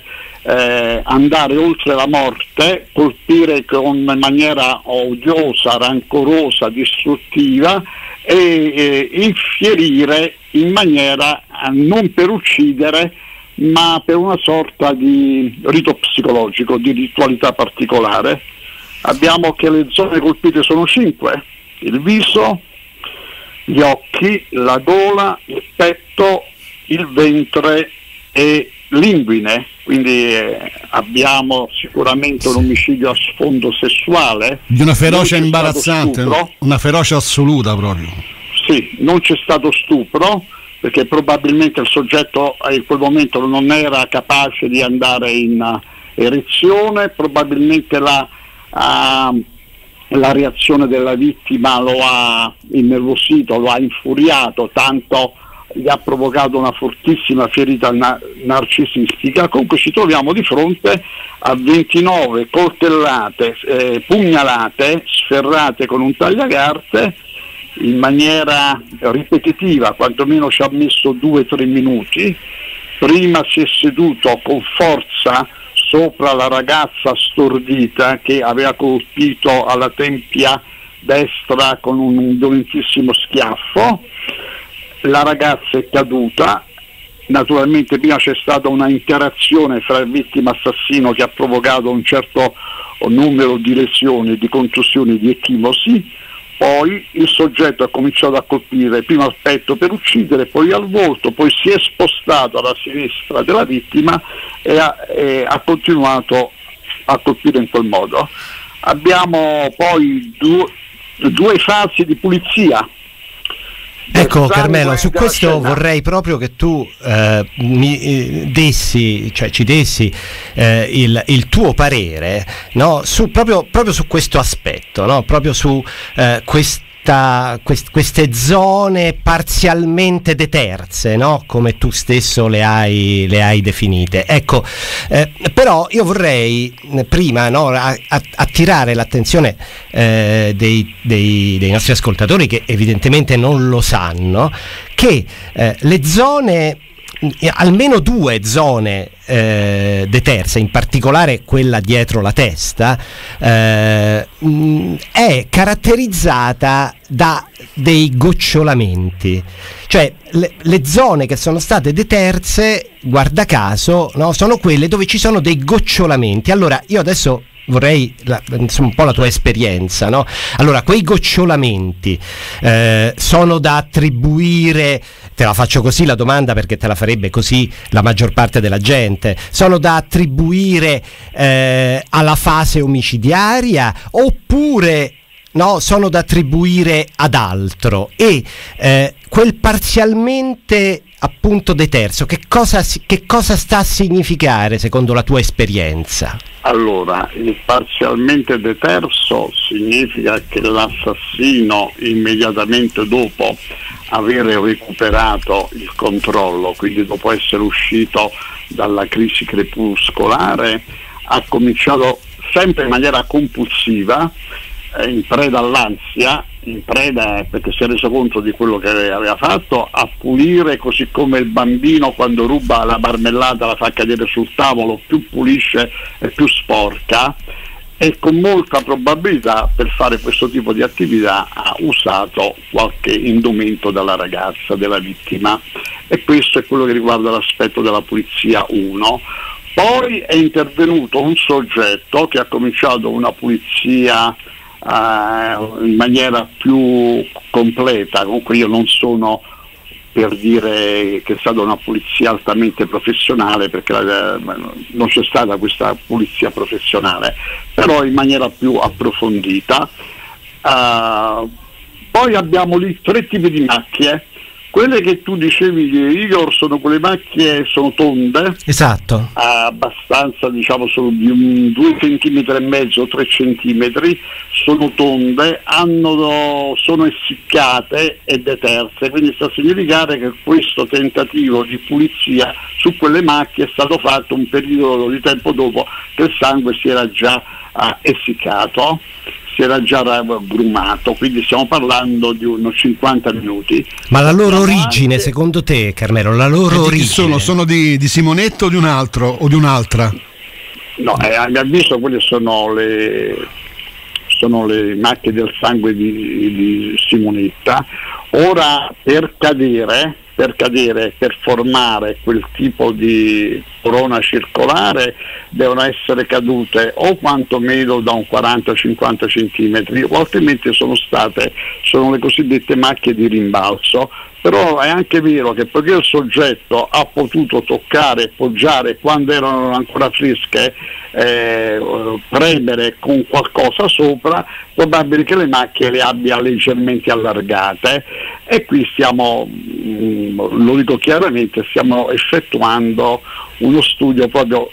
andare oltre la morte, colpire in maniera odiosa, rancorosa, distruttiva, e infierire in maniera non per uccidere, ma per una sorta di rito psicologico, di ritualità particolare. Abbiamo che le zone colpite sono 5: il viso, gli occhi, la gola, il petto, il ventre e l'inguine. Quindi abbiamo sicuramente un omicidio a sfondo sessuale. Di una ferocia imbarazzante, una ferocia assoluta proprio. Sì, non c'è stato stupro, perché probabilmente il soggetto in quel momento non era capace di andare in erezione, probabilmente la reazione della vittima lo ha innervosito, lo ha infuriato, tanto gli ha provocato una fortissima ferita narcisistica. Comunque ci troviamo di fronte a 29 coltellate, pugnalate, sferrate con un tagliacarte in maniera ripetitiva, quantomeno ci ha messo 2-3 minuti. Prima si è seduto con forza sopra la ragazza stordita, che aveva colpito alla tempia destra con un violentissimo schiaffo. La ragazza è caduta, naturalmente prima c'è stata una interazione fra il vittima e assassino che ha provocato un certo numero di lesioni, di contusioni, di ecchimosi. Poi il soggetto ha cominciato a colpire prima al petto per uccidere, poi al volto, poi si è spostato alla sinistra della vittima e ha continuato a colpire in quel modo. Abbiamo poi due fasi di pulizia. Ecco Carmelo, su questo vorrei proprio che tu mi dessi, cioè ci dessi il tuo parere, no? Proprio su questo aspetto, no? Proprio su queste zone parzialmente deterse, no? Come tu stesso le hai definite. Ecco, però io vorrei prima, no, attirare l'attenzione dei nostri ascoltatori, che evidentemente non lo sanno, che le zone, almeno 2 zone deterse, in particolare quella dietro la testa, è caratterizzata da dei gocciolamenti. Cioè le zone che sono state deterse, guarda caso, no, sono quelle dove ci sono dei gocciolamenti. Allora io adesso vorrei un po' la tua esperienza, no? Allora, quei gocciolamenti sono da attribuire, te la faccio così la domanda perché te la farebbe così la maggior parte della gente, sono da attribuire alla fase omicidiaria, oppure no, sono da attribuire ad altro? E quel parzialmente appunto deterso, che cosa sta a significare secondo la tua esperienza? Allora, il parzialmente deterso significa che l'assassino, immediatamente dopo aver recuperato il controllo, quindi dopo essere uscito dalla crisi crepuscolare, ha cominciato sempre in maniera compulsiva, in preda all'ansia, in preda perché si è reso conto di quello che aveva fatto, a pulire, così come il bambino quando ruba la marmellata la fa cadere sul tavolo, più pulisce e più sporca, e con molta probabilità per fare questo tipo di attività ha usato qualche indumento della ragazza, della vittima, e questo è quello che riguarda l'aspetto della pulizia 1. Poi è intervenuto un soggetto che ha cominciato una pulizia in maniera più completa. Comunque io non sono per dire che è stata una pulizia altamente professionale, perché non c'è stata questa pulizia professionale, però in maniera più approfondita. Poi abbiamo lì 3 tipi di macchie. Quelle che tu dicevi, Igor, sono quelle macchie, sono tonde, esatto, abbastanza, diciamo, sono di 2 centimetri e mezzo, 3 centimetri, sono tonde, sono essiccate e deterse, quindi sta a significare che questo tentativo di pulizia su quelle macchie è stato fatto un periodo di tempo dopo che il sangue si era già essiccato, si era già grumato, quindi stiamo parlando di unos 50 minuti. Ma la loro origine, secondo te, Carmelo, la loro origine? Sono di Simonetto o di un altro o di un'altra? No, a mio avviso quelle sono le macchie del sangue di Simonetta. Ora, per cadere per cadere, per formare quel tipo di corona circolare, devono essere cadute o quantomeno da un 40-50 centimetri, o altrimenti sono le cosiddette macchie di rimbalzo. Però è anche vero che poiché il soggetto ha potuto toccare e poggiare quando erano ancora fresche, premere con qualcosa sopra, probabile che le macchie le abbia leggermente allargate, e qui stiamo, lo dico chiaramente, stiamo effettuando uno studio proprio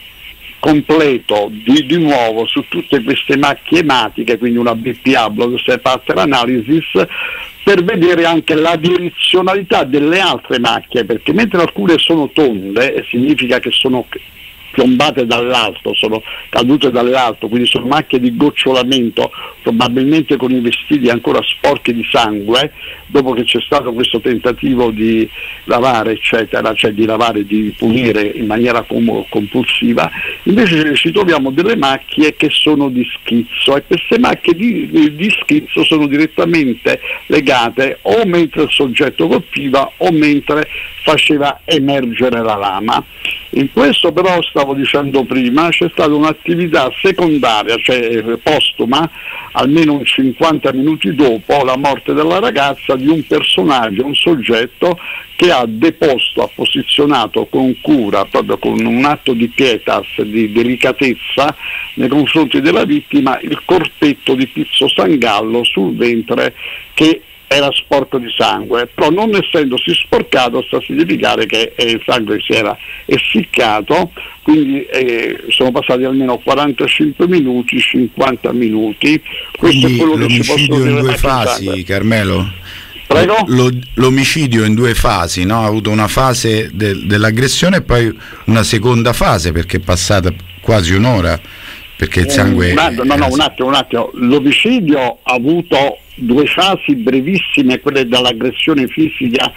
completo di nuovo su tutte queste macchie ematiche, quindi una BPA, Blood Pattern Analysis, per vedere anche la direzionalità delle altre macchie, perché mentre alcune sono tonde, significa che sono piombate dall'alto, sono cadute dall'alto, quindi sono macchie di gocciolamento, probabilmente con i vestiti ancora sporchi di sangue, dopo che c'è stato questo tentativo di lavare, eccetera, cioè di lavare, di pulire in maniera compulsiva. Invece ci troviamo delle macchie che sono di schizzo, e queste macchie di schizzo sono direttamente legate o mentre il soggetto colpiva o mentre faceva emergere la lama. In questo però, stavo dicendo prima, c'è stata un'attività secondaria, cioè postuma, almeno 50 minuti dopo la morte della ragazza, di un personaggio, un soggetto che ha deposto, ha posizionato con cura, proprio con un atto di pietas, di delicatezza nei confronti della vittima, il corpetto di pizzo sangallo sul ventre che era sporco di sangue, però non essendosi sporcato sta a significare che il sangue si era essiccato, quindi sono passati almeno 45 minuti, 50 minuti. Questo quindi è quello che ci posso l'omicidio dire in due fasi, Carmelo? Prego? L'omicidio in due fasi, no? Ha avuto una fase dell'aggressione e poi una seconda fase, perché è passata quasi un'ora, perché il sangue... Un attimo. L'omicidio ha avuto due fasi brevissime, quelle dell'aggressione fisica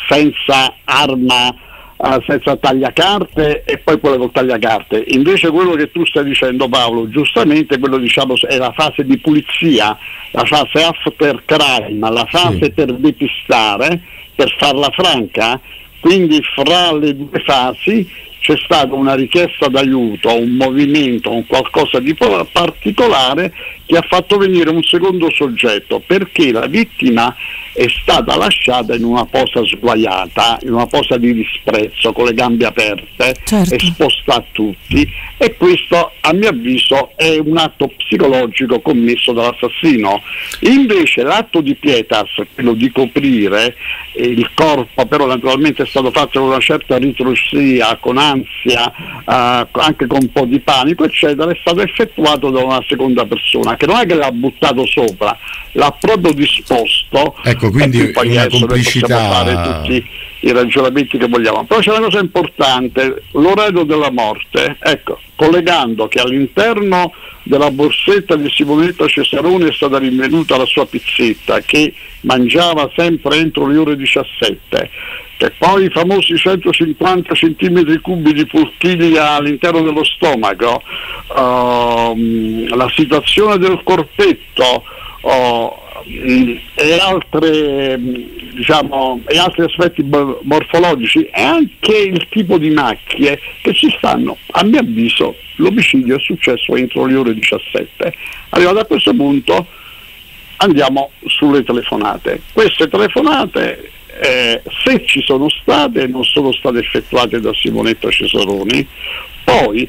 senza arma, senza tagliacarte, e poi quella col tagliacarte. Invece quello che tu stai dicendo, Paolo, giustamente, quello diciamo è la fase di pulizia, la fase after crime, la fase per depistare, per farla franca. Quindi fra le due fasi c'è stata una richiesta d'aiuto, un movimento, un qualcosa di particolare che ha fatto venire un secondo soggetto, perché la vittima è stata lasciata in una posa sguaiata, in una posa di disprezzo, con le gambe aperte, certo, esposta a tutti, e questo a mio avviso è un atto psicologico commesso dall'assassino. Invece l'atto di pietas, quello di coprire il corpo, però naturalmente è stato fatto con una certa ritrosia, con ansia, anche con un po' di panico, eccetera, è stato effettuato da una seconda persona, che non è che l'ha buttato sopra, l'ha proprio disposto. Ecco, quindi poi una adesso complicità. Possiamo fare tutti i ragionamenti che vogliamo, però c'è una cosa importante: l'orario della morte, ecco, collegando che all'interno della borsetta di Simonetta Cesaroni è stata rinvenuta la sua pizzetta, che mangiava sempre entro le ore 17, che poi i famosi 150 centimetri cubi di poltiglia all'interno dello stomaco, la situazione del corpetto, e altri aspetti morfologici, e anche il tipo di macchie che ci stanno. A mio avviso l'omicidio è successo entro le ore 17. Arrivato a questo punto andiamo sulle telefonate. Queste telefonate, se ci sono state, non sono state effettuate da Simonetta Cesaroni. Poi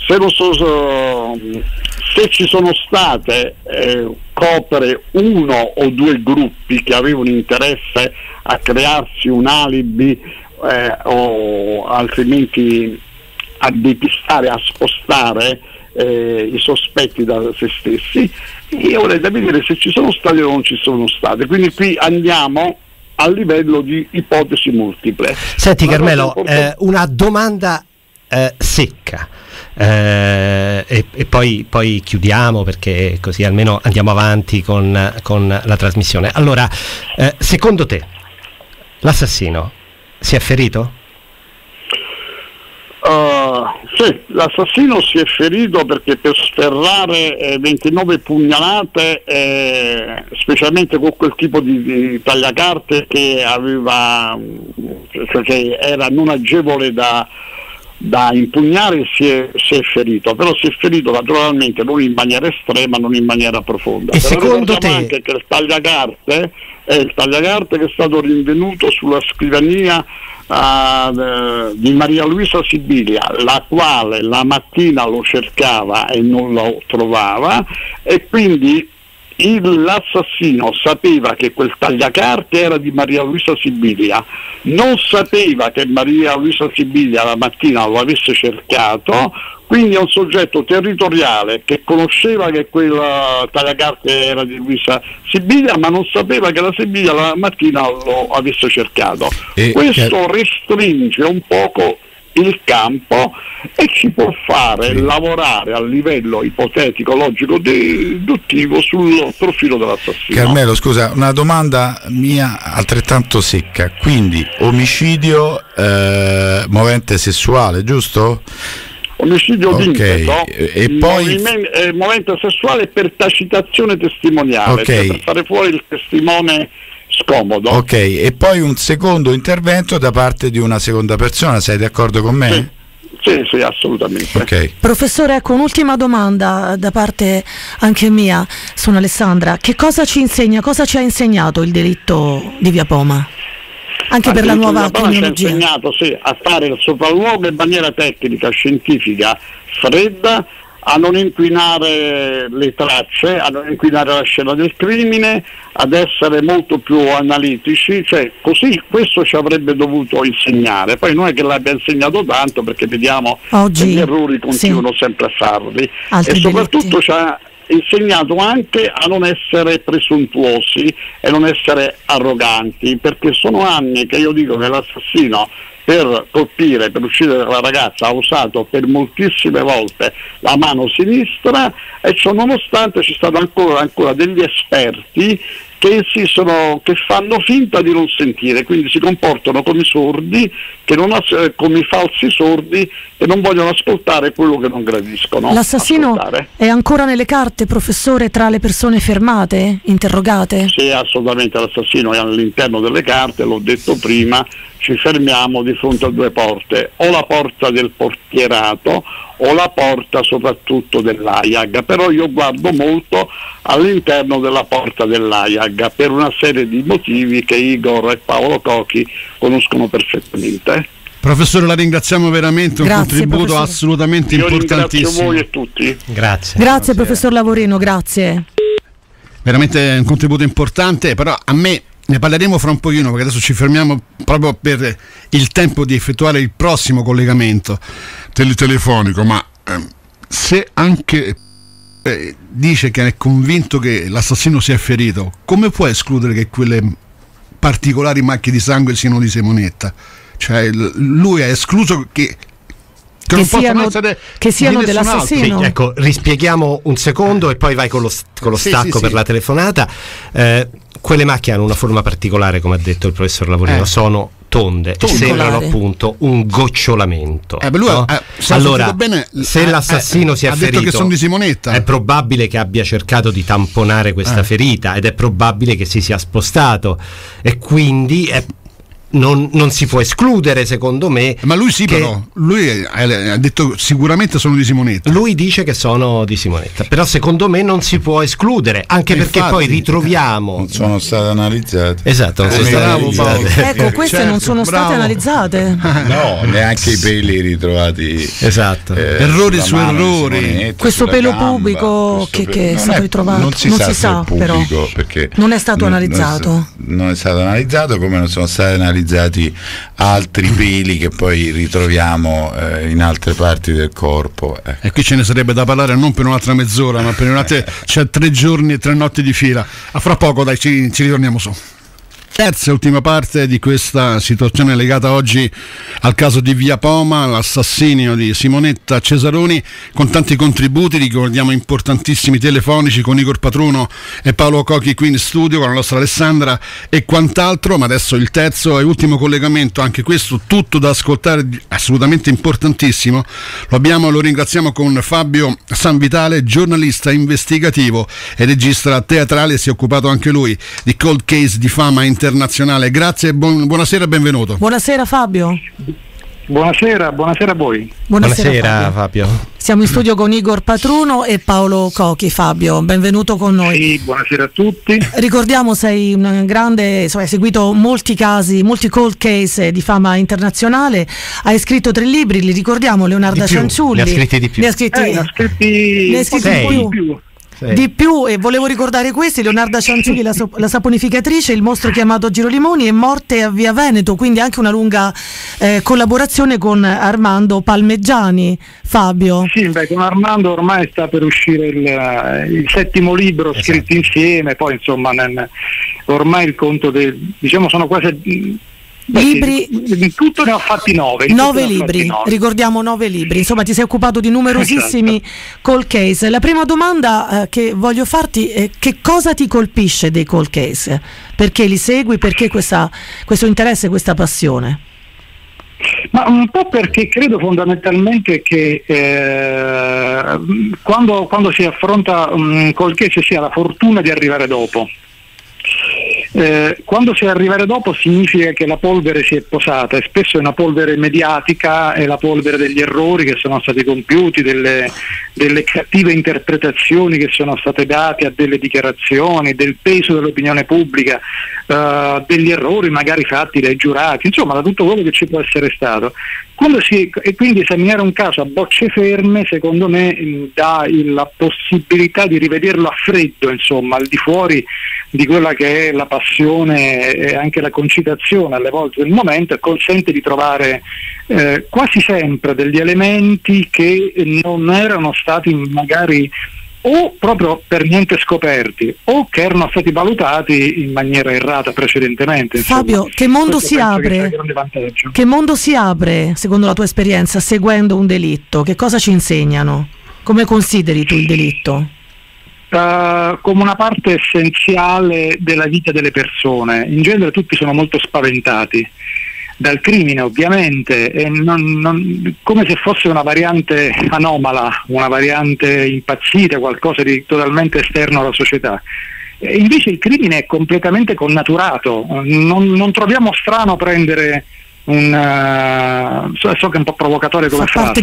se ci sono state, copre uno o due gruppi che avevano interesse a crearsi un alibi, o altrimenti a depistare, a spostare i sospetti da se stessi. Io vorrei capire se ci sono state o non ci sono state, quindi qui andiamo a livello di ipotesi multiple. Senti Carmelo, una domanda secca, e poi chiudiamo, perché così almeno andiamo avanti con la trasmissione. Allora, secondo te l'assassino si è ferito? Sì, l'assassino si è ferito perché per sferrare 29 pugnalate, specialmente con quel tipo di tagliacarte che aveva, cioè che era non agevole da impugnare, si è ferito, però si è ferito naturalmente non in maniera estrema, non in maniera profonda. E però secondo te anche che il tagliacarte che è stato rinvenuto sulla scrivania di Maria Luisa Sibilia, la quale la mattina lo cercava e non lo trovava, e quindi l'assassino sapeva che quel tagliacarte era di Maria Luisa Sibilia, non sapeva che Maria Luisa Sibilia la mattina lo avesse cercato, quindi è un soggetto territoriale che conosceva che quel tagliacarte era di Luisa Sibilia, ma non sapeva che la Sibilia la mattina lo avesse cercato. Questo restringe un poco il campo e ci può fare lavorare a livello ipotetico, logico, deduttivo sul profilo dell'assassino. Carmelo, scusa, una domanda mia altrettanto secca. Quindi omicidio movente sessuale, giusto? Omicidio d'impeto, e poi movente sessuale per tacitazione testimoniale, cioè per fare fuori il testimone scomodo. Ok, e poi un secondo intervento da parte di una seconda persona, sei d'accordo con me? Sì, assolutamente. Okay. Professore, ecco, un'ultima domanda da parte anche mia. Sono Alessandra. Che cosa ci insegna, cosa ci ha insegnato il delitto di Via Poma? Anche per la nuova criminologia. Ci ha insegnato a fare il sopralluogo in maniera tecnica, scientifica, fredda, a non inquinare le tracce, a non inquinare la scena del crimine, ad essere molto più analitici, cioè così questo ci avrebbe dovuto insegnare. Poi non è che l'abbia insegnato tanto, perché vediamo che gli errori continuano sempre a farli. Altri e soprattutto ci ha insegnato anche a non essere presuntuosi e non essere arroganti, perché sono anni che io dico che l'assassino per colpire, per uccidere la ragazza, ha usato per moltissime volte la mano sinistra, e ciò nonostante ci sono ancora degli esperti che fanno finta di non sentire, quindi si comportano come i sordi, come i falsi sordi, che non vogliono ascoltare quello che non gradiscono. L'assassino è ancora nelle carte, professore, tra le persone fermate, interrogate? Sì, assolutamente, l'assassino è all'interno delle carte, l'ho detto prima. Ci fermiamo di fronte a due porte, o la porta del portierato o la porta soprattutto dell'AIAG, però io guardo molto all'interno della porta dell'AIAG per una serie di motivi che Igor e Paolo Cocchi conoscono perfettamente. Professore, la ringraziamo veramente, un contributo professore. Assolutamente importantissimo. Ringrazio voi e tutti. Grazie professor Lavorino, grazie. Veramente un contributo importante, però a me ne parleremo fra un pochino, perché adesso ci fermiamo proprio per il tempo di effettuare il prossimo collegamento telefonico, ma se anche dice che è convinto che l'assassino sia ferito, come può escludere che quelle particolari macchie di sangue siano di Simonetta? Cioè lui ha escluso che siano dell'assassino. Sì, ecco, rispieghiamo un secondo e poi vai con lo stacco per la telefonata. Quelle macchie hanno una forma particolare, come ha detto il professor Lavorino, sono tonde e sembrano appunto un gocciolamento. Allora, se l'assassino si è ferito, detto che sono di Simonetta, è probabile che abbia cercato di tamponare questa ferita, ed è probabile che si sia spostato, e quindi non si può escludere, secondo me. Ma lui però lui ha detto sicuramente sono di Simonetta. Lui dice che sono di Simonetta, però secondo me non si può escludere, anche perché poi ritroviamo. Non sono state analizzate. Esatto, ecco, queste non sono state analizzate. No, neanche i peli ritrovati. Esatto. Errori su errori. Questo pelo pubblico che è stato ritrovato non si sa però perché non è stato analizzato. Non è stato analizzato, come non sono stati analizzati altri peli che poi ritroviamo in altre parti del corpo. E qui ce ne sarebbe da parlare non per un'altra mezz'ora, ma per un'altra, cioè 3 giorni e 3 notti di fila. A fra poco, dai, ci ritorniamo su. terza e ultima parte di questa situazione legata oggi al caso di Via Poma, l'assassinio di Simonetta Cesaroni, con tanti contributi, ricordiamo importantissimi telefonici con Igor Patruno e Paolo Cocchi qui in studio, con la nostra Alessandra e quant'altro, ma adesso il terzo e ultimo collegamento, anche questo tutto da ascoltare, assolutamente importantissimo, lo ringraziamo con Fabio Sanvitale, giornalista investigativo e regista teatrale, si è occupato anche lui di cold case di fama internazionale. Grazie e buonasera e benvenuto. Buonasera Fabio. Buonasera a voi. Buonasera Fabio. Siamo in studio con Igor Patruno e Paolo Cocchi. Fabio, benvenuto con noi. Sì, buonasera a tutti. Ricordiamo, sei un grande, hai seguito molti casi, molti cold case di fama internazionale, hai scritto 3 libri, li ricordiamo, Leonarda Cianciulli. Ne ha scritti di più. Ne ha scritti di più. Di più, e volevo ricordare questi: Leonarda Cianciulli, la saponificatrice, Il mostro chiamato Girolimoni e Morte a Via Veneto, quindi anche una lunga collaborazione con Armando Palmeggiani. Fabio. Sì, con Armando ormai sta per uscire il 7° libro scritto insieme, poi insomma ormai il conto diciamo sono quasi libri, in tutto ne ho fatti 9 libri, ricordiamo 9 libri, insomma ti sei occupato di numerosissimi cold case. La prima domanda che voglio farti è: che cosa ti colpisce dei cold case? Perché li segui? Perché questo interesse, questa passione? Ma un po' perché credo fondamentalmente che quando si affronta un cold case si ha la fortuna di arrivare dopo. Quando si arrivare dopo significa che la polvere si è posata, e spesso è una polvere mediatica, è la polvere degli errori che sono stati compiuti, delle cattive interpretazioni che sono state date a delle dichiarazioni, del peso dell'opinione pubblica, degli errori magari fatti dai giurati, insomma da tutto quello che ci può essere stato. E quindi esaminare un caso a bocce ferme, secondo me, dà la possibilità di rivederlo a freddo, insomma, al di fuori di quella che è la passione e anche la concitazione alle volte del momento, e consente di trovare quasi sempre degli elementi che non erano stati magari o proprio per niente scoperti, o che erano stati valutati in maniera errata precedentemente. Fabio, che mondo si apre? Che mondo si apre, secondo la tua esperienza, seguendo un delitto? Che cosa ci insegnano? Come consideri tu il delitto? Come una parte essenziale della vita delle persone. In genere tutti sono molto spaventati dal crimine, ovviamente, e come se fosse una variante anomala, una variante impazzita, qualcosa di totalmente esterno alla società. E invece il crimine è completamente connaturato. Non troviamo strano prendere so che è un po' provocatorio come frase,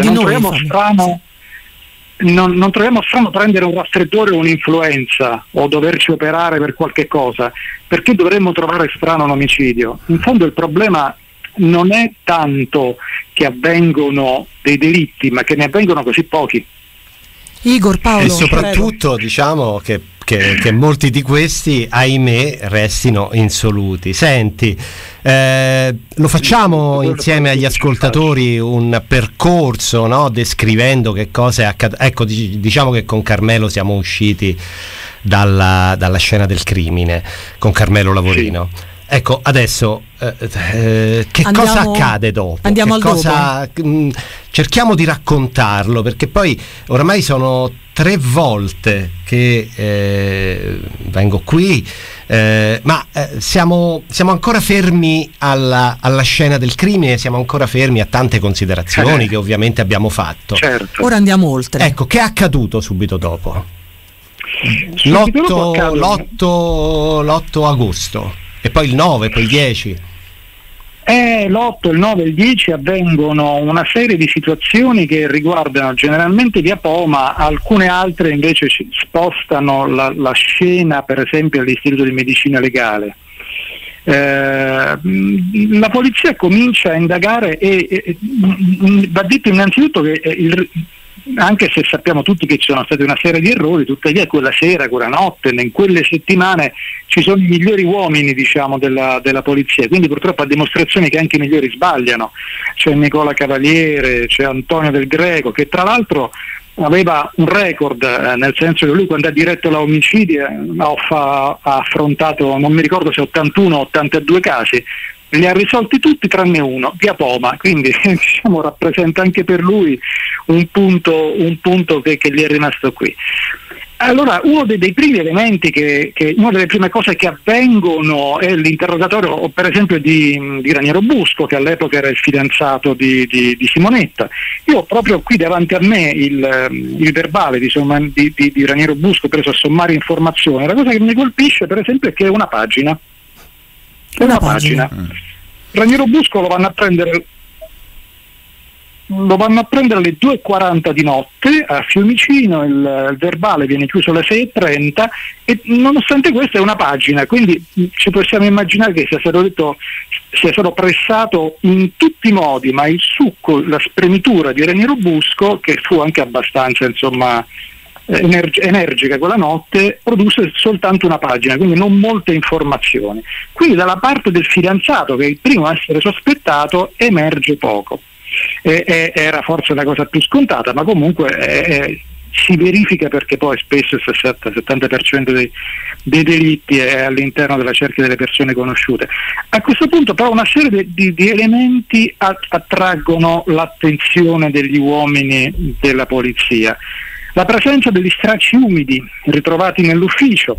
non troviamo strano prendere un raffreddore o un'influenza o doverci operare per qualche cosa, perché dovremmo trovare strano un omicidio. In fondo il problema non è tanto che avvengono dei delitti, ma che ne avvengono così pochi. Igor, Paolo, e soprattutto diciamo che molti di questi, ahimè, restino insoluti. Senti, lo facciamo insieme agli ascoltatori un percorso, no? Descrivendo che cosa è accaduto. Ecco, diciamo che con Carmelo siamo usciti dalla scena del crimine, con Carmelo Lavorino. Sì. Ecco, adesso cosa accade dopo? Andiamo al dopo. Cerchiamo di raccontarlo, perché poi ormai sono 3 volte che vengo qui, ma siamo ancora fermi alla scena del crimine, siamo ancora fermi a tante considerazioni che ovviamente abbiamo fatto. Certo. Ora andiamo oltre. Ecco, che è accaduto subito dopo? L'8 agosto. E poi il 9, poi il 10. L'8, il 9 e il 10 avvengono una serie di situazioni che riguardano generalmente Via Poma, alcune altre invece spostano la scena, per esempio all'Istituto di Medicina Legale. La polizia comincia a indagare e va detto innanzitutto che anche se sappiamo tutti che ci sono stati una serie di errori, tuttavia quella sera, quella notte, in quelle settimane ci sono i migliori uomini, diciamo, della polizia, quindi purtroppo a dimostrazione che anche i migliori sbagliano. C'è Nicola Cavaliere, c'è Antonio Del Greco, che tra l'altro aveva un record, nel senso che lui quando ha diretto la omicidi ha affrontato, non mi ricordo se 81 o 82 casi, li ha risolti tutti tranne uno, Via Poma, quindi diciamo rappresenta anche per lui un punto che gli è rimasto qui. Allora, uno dei primi elementi una delle prime cose che avvengono è l'interrogatorio, per esempio, di Raniero Busco, che all'epoca era il fidanzato di Simonetta. Io ho proprio qui davanti a me il verbale di Raniero Busco preso a sommaria informazione. La cosa che mi colpisce, per esempio, è che è una pagina. Una pagina. Raniero Busco lo vanno a prendere alle 2:40 di notte a Fiumicino, il verbale viene chiuso alle 6:30 e nonostante questo è una pagina, quindi ci possiamo immaginare che sia stato pressato in tutti i modi, ma il succo, la spremitura di Raniero Busco, che fu anche abbastanza energica quella notte, produsse soltanto una pagina, quindi non molte informazioni. Quindi dalla parte del fidanzato, che è il primo a essere sospettato, emerge poco. Era forse la cosa più scontata, ma comunque si verifica, perché poi spesso il 60-70% dei delitti è all'interno della cerchia delle persone conosciute. A questo punto però una serie di elementi attraggono l'attenzione degli uomini della polizia. La presenza degli stracci umidi ritrovati nell'ufficio.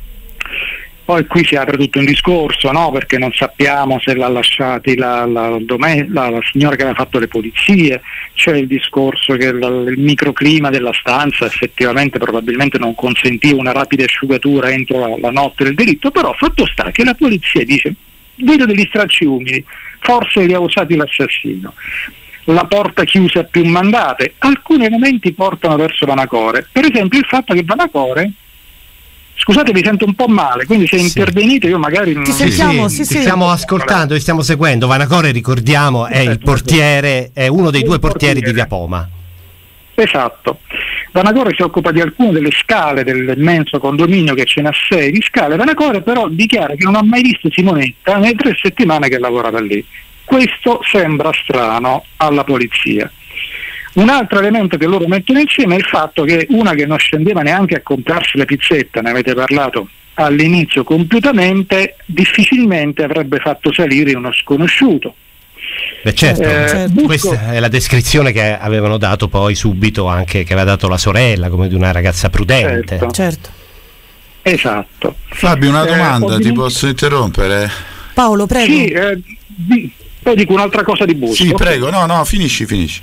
Poi qui si apre tutto un discorso, no? Perché non sappiamo se l'ha lasciati la signora che aveva fatto le pulizie. C'è il discorso che il microclima della stanza effettivamente probabilmente non consentiva una rapida asciugatura entro la notte del delitto, però fatto sta che la polizia dice: vedo degli stracci umidi, forse li ha usati l'assassino. La porta chiusa a più mandate. Alcuni elementi portano verso Vanacore, per esempio il fatto che Vanacore, scusate, mi sento un po' male, quindi se intervenite io magari ti stiamo ascoltando, ti stiamo seguendo. Vanacore, ricordiamo, è il portiere, è uno dei due portieri di Via Poma. Esatto. Vanacore si occupa di alcune delle scale dell'immenso condominio, che ce n'ha 6 di scale. Vanacore però dichiara che non ha mai visto Simonetta nelle 3 settimane che lavorava lì. Questo sembra strano alla polizia. Un altro elemento che loro mettono insieme è il fatto che una che non scendeva neanche a comprarsi la pizzetta, ne avete parlato all'inizio compiutamente, difficilmente avrebbe fatto salire uno sconosciuto. Beh, certo. Questa è la descrizione che avevano dato poi subito, anche che aveva dato la sorella, come di una ragazza prudente. Certo. Esatto. Fabio, una domanda, ti posso interrompere? Paolo, prego. Sì, poi dico un'altra cosa di Busco. Sì, prego, no, finisci.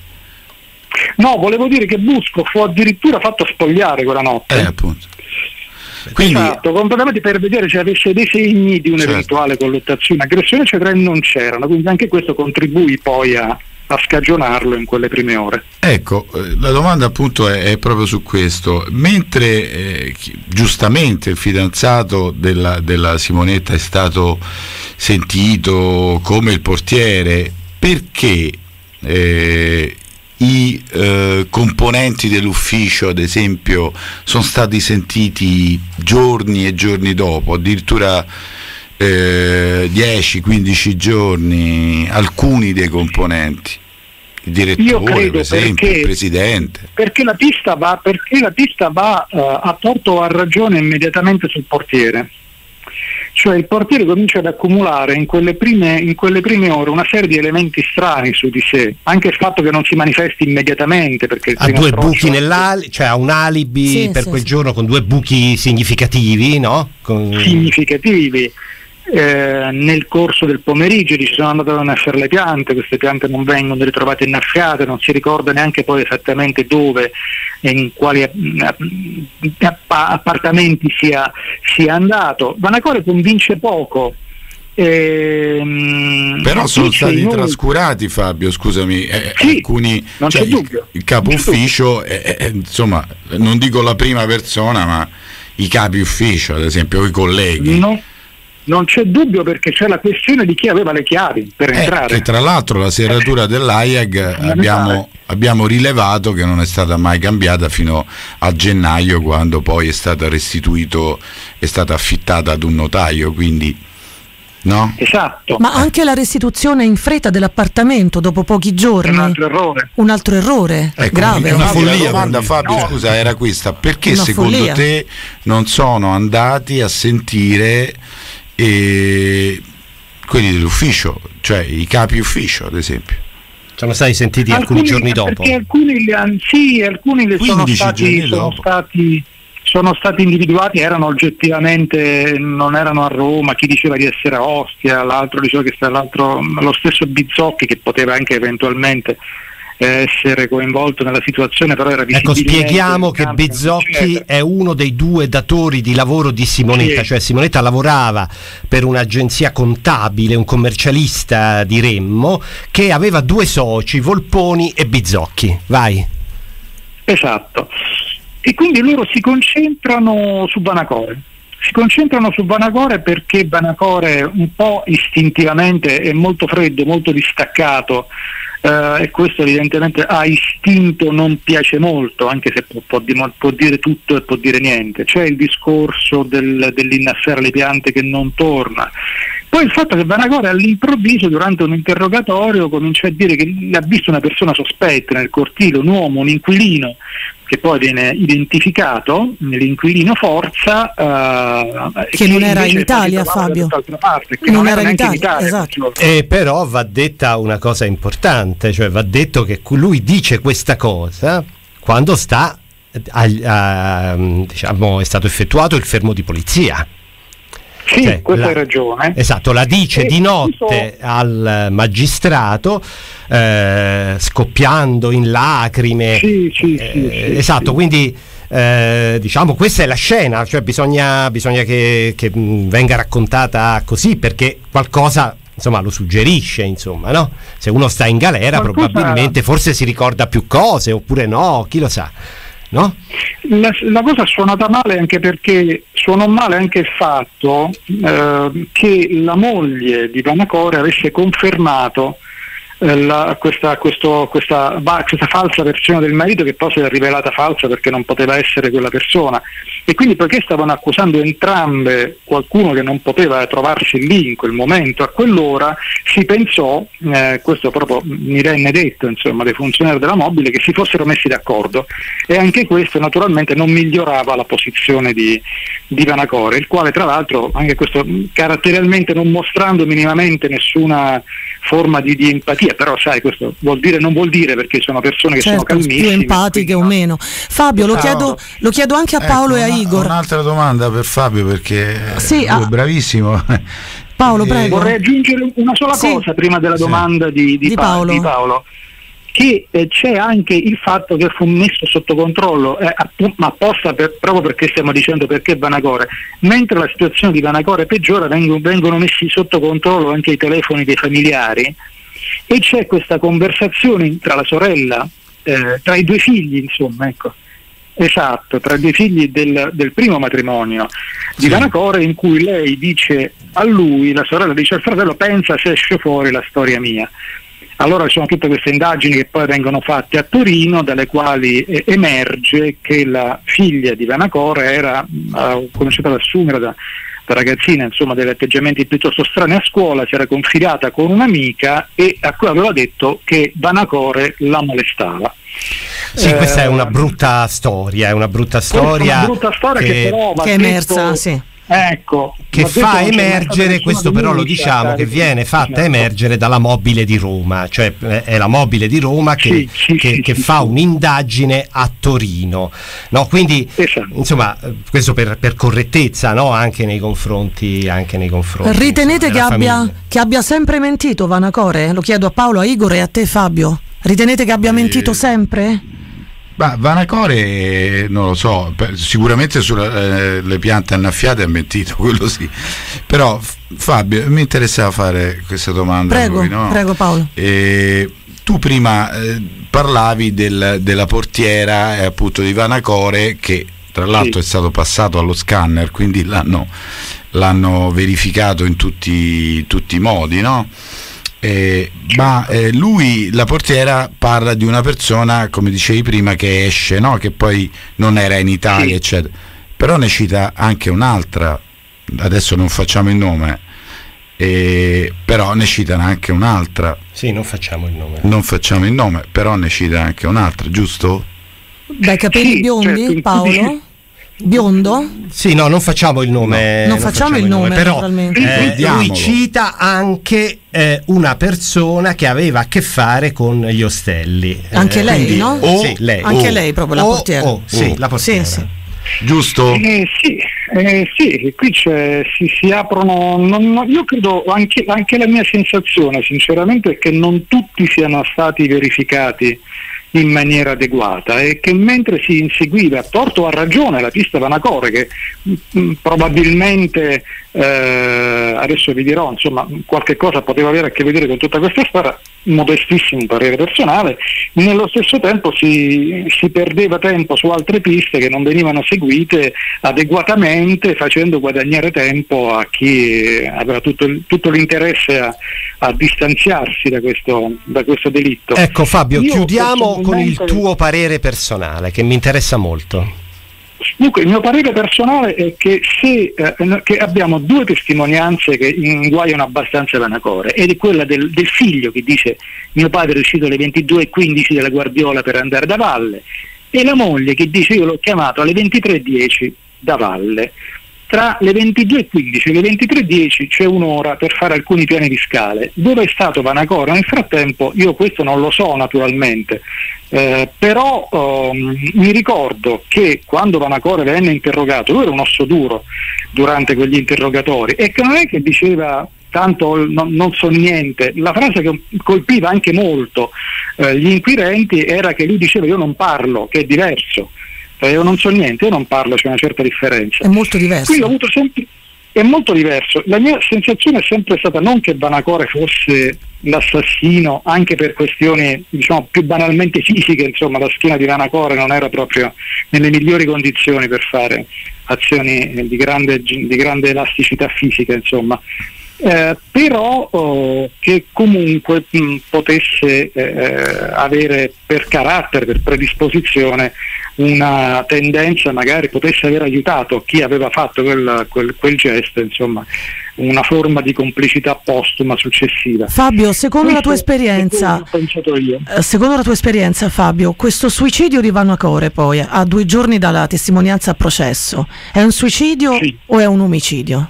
No, volevo dire che Busco fu addirittura fatto spogliare quella notte. Appunto. Quindi, esatto, completamente, per vedere se avesse dei segni di un'eventuale colluttazione, aggressione, eccetera, e non c'erano, quindi anche questo contribuì poi a scagionarlo in quelle prime ore. Ecco, la domanda appunto è proprio su questo. Mentre giustamente il fidanzato della Simonetta è stato sentito come il portiere, perché i componenti dell'ufficio, ad esempio, sono stati sentiti giorni e giorni dopo, addirittura 10-15 giorni, alcuni dei componenti, il direttore, per esempio, il presidente. Perché la pista va a torto o a ragione immediatamente sul portiere. Cioè il portiere comincia ad accumulare in quelle prime ore una serie di elementi strani su di sé, anche il fatto che non si manifesti immediatamente, perché ha 2 buchi nell'alibi, cioè ha un alibi per quel giorno con 2 buchi significativi, no? Significativi. Nel corso del pomeriggio ci sono andato a innaffiare le piante, queste piante non vengono ritrovate innaffiate, non si ricorda neanche poi esattamente dove e in quali appartamenti sia andato. Vanacore convince poco. Però sono stati trascurati, Fabio, scusami, alcuni, non c'è dubbio. Il capo ufficio, insomma, non dico la prima persona, ma i capi ufficio, ad esempio i colleghi. No. Non c'è dubbio, perché c'è la questione di chi aveva le chiavi per entrare. Che tra l'altro la serratura dell'AIAG abbiamo rilevato che non è stata mai cambiata fino a gennaio, quando poi è stata affittata ad un notaio, quindi No? Esatto. Ma anche la restituzione in fretta dell'appartamento dopo pochi giorni. Un altro errore grave. Una follia. La domanda, Fabio, scusa, era questa: perché una secondo follia. te non sono andati a sentire quelli dell'ufficio, cioè i capi ufficio, ad esempio? Sono stati sentiti alcuni giorni dopo. Perché alcuni sono stati individuati, erano oggettivamente, non erano a Roma, chi diceva di essere a Ostia, l'altro diceva che lo stesso Bizzocchi, che poteva anche eventualmente essere coinvolto nella situazione, però era visibilmente. Ecco, spieghiamo che Bizzocchi è uno dei due datori di lavoro di Simonetta, cioè Simonetta lavorava per un'agenzia contabile, un commercialista di Remmo, che aveva due soci, Volponi e Bizzocchi. Vai. Esatto. E quindi loro si concentrano su Vanacore. Perché Vanacore un po' istintivamente è molto freddo, molto distaccato, e questo evidentemente a istinto non piace molto, anche se può dire tutto e può dire niente. C'è il discorso dell'innaffare le piante che non torna. Poi il fatto che Vanacore all'improvviso durante un interrogatorio comincia a dire che ha visto una persona sospetta nel cortile, un uomo, un inquilino, che poi viene identificato, l'inquilino Forza, che non era in Italia, Fabio. Che non era neanche in Italia. Esatto. E però va detta una cosa importante, cioè va detto che lui dice questa cosa quando è stato effettuato il fermo di polizia. Sì, questa hai ragione. Esatto, la dice di notte al magistrato, scoppiando in lacrime. Esatto, quindi questa è la scena, cioè bisogna che venga raccontata così, perché qualcosa lo suggerisce, no? Se uno sta in galera probabilmente forse si ricorda più cose, oppure no, chi lo sa. No? La cosa è suonata male anche perché suonò male anche il fatto che la moglie di Vanacore avesse confermato questa falsa versione del marito, che poi si è rivelata falsa perché non poteva essere quella persona, e quindi poiché stavano accusando entrambe qualcuno che non poteva trovarsi lì in quel momento, a quell'ora, si pensò, questo proprio mi venne detto dai funzionari della Mobile, che si fossero messi d'accordo, e anche questo naturalmente non migliorava la posizione di Vanacore, il quale tra l'altro, anche questo caratterialmente non mostrando minimamente nessuna forma di empatia, però sai, questo non vuol dire, perché sono persone che sono calmissime, più empatiche o meno. Fabio, lo chiedo anche a Paolo e a Igor. Un'altra domanda per Fabio, perché è bravissimo. Paolo, prego. Vorrei aggiungere una sola cosa prima della domanda di Paolo. Che c'è anche il fatto che fu messo sotto controllo, ma apposta proprio perché stiamo dicendo perché Vanacore, mentre la situazione di Vanacore peggiora, vengono messi sotto controllo anche i telefoni dei familiari, e c'è questa conversazione tra la sorella, tra i due figli, esatto, tra i due figli del primo matrimonio di Vanacore, in cui lei dice a lui, la sorella dice al fratello: pensa se esce fuori la storia mia. Allora ci sono tutte queste indagini che poi vengono fatte a Torino, dalle quali emerge che la figlia di Vanacore era conosciuta ad assumere da ragazzina, degli atteggiamenti piuttosto strani a scuola, si era confidata con un'amica e a cui aveva detto che Vanacore la molestava. Sì, questa è una brutta storia, che però va che è emersa, sì. Ecco, che fa emergere, questo però lo diciamo, che viene fatta emergere dalla Mobile di Roma, cioè è la Mobile di Roma che fa un'indagine a Torino, no? Quindi questo per correttezza, no? anche nei confronti Ritenete che abbia sempre mentito Vanacore? Lo chiedo a Paolo, a Igor e a te, Fabio. Ritenete che abbia mentito sempre? Vanaccore non lo so, sicuramente sulle piante annaffiate ha mentito, quello sì, però Fabio, mi interessava fare questa domanda. Prego Paolo. Tu prima parlavi della portiera appunto di Vanacore, che tra l'altro è stato passato allo scanner, quindi l'hanno verificato in tutti i modi, no? Lui, la portiera, parla di una persona, come dicevi prima, che esce, no? Che poi non era in Italia, eccetera. Però ne cita anche un'altra, adesso non facciamo il nome, però ne citano anche un'altra. Sì, non facciamo il nome. Però ne cita anche un'altra, giusto? Dai capelli biondi, certo, Paolo? Biondo? Sì, no, non facciamo il nome. Non facciamo il nome, però lui cita anche una persona che aveva a che fare con gli ostelli. Anche lei, no? Sì, lei. Anche lei, proprio la portiera. Sì, la portiera. Sì. Giusto? Sì, qui si aprono. Io credo, anche la mia sensazione, sinceramente, è che non tutti siano stati verificati in maniera adeguata, e che mentre si inseguiva a torto o a ragione la pista Vanacore, che probabilmente adesso vi dirò, insomma, qualche cosa poteva avere a che vedere con tutta questa storia, modestissimo parere personale, nello stesso tempo si perdeva tempo su altre piste che non venivano seguite adeguatamente, facendo guadagnare tempo a chi aveva tutto l'interesse a distanziarsi da questo delitto. Ecco Fabio, chiudiamo con il tuo parere personale, che mi interessa molto. Dunque, il mio parere personale è che che abbiamo due testimonianze che inguaiano abbastanza Vanacore, ed è quella del figlio che dice: mio padre è uscito alle 22:15 dalla Guardiola per andare da valle, e la moglie che dice: io l'ho chiamato alle 23:10 da valle. Tra le 22:15 e le 23:10 c'è un'ora per fare alcuni piani di scale. Dove è stato Vanacore nel frattempo? Io questo non lo so, naturalmente, però mi ricordo che quando Vanacore venne interrogato, lui era un osso duro durante quegli interrogatori, e che non è che diceva tanto non so niente. La frase che colpiva anche molto gli inquirenti era che lui diceva: io non parlo, che è diverso. Io non so niente, io non parlo, c'è una certa differenza. È molto diverso. Qui ho avuto è molto diverso. La mia sensazione è sempre stata non che Vanacore fosse l'assassino, anche per questioni, diciamo, più banalmente fisiche, insomma, la schiena di Vanacore non era proprio nelle migliori condizioni per fare azioni di grande elasticità fisica, insomma. Però che comunque potesse avere per carattere, per predisposizione, una tendenza, magari potesse aver aiutato chi aveva fatto quel gesto, insomma, una forma di complicità postuma successiva. Fabio, secondo la tua esperienza, Fabio, questo suicidio di Vanacore poi a 2 giorni dalla testimonianza a processo è un suicidio, sì, o è un omicidio?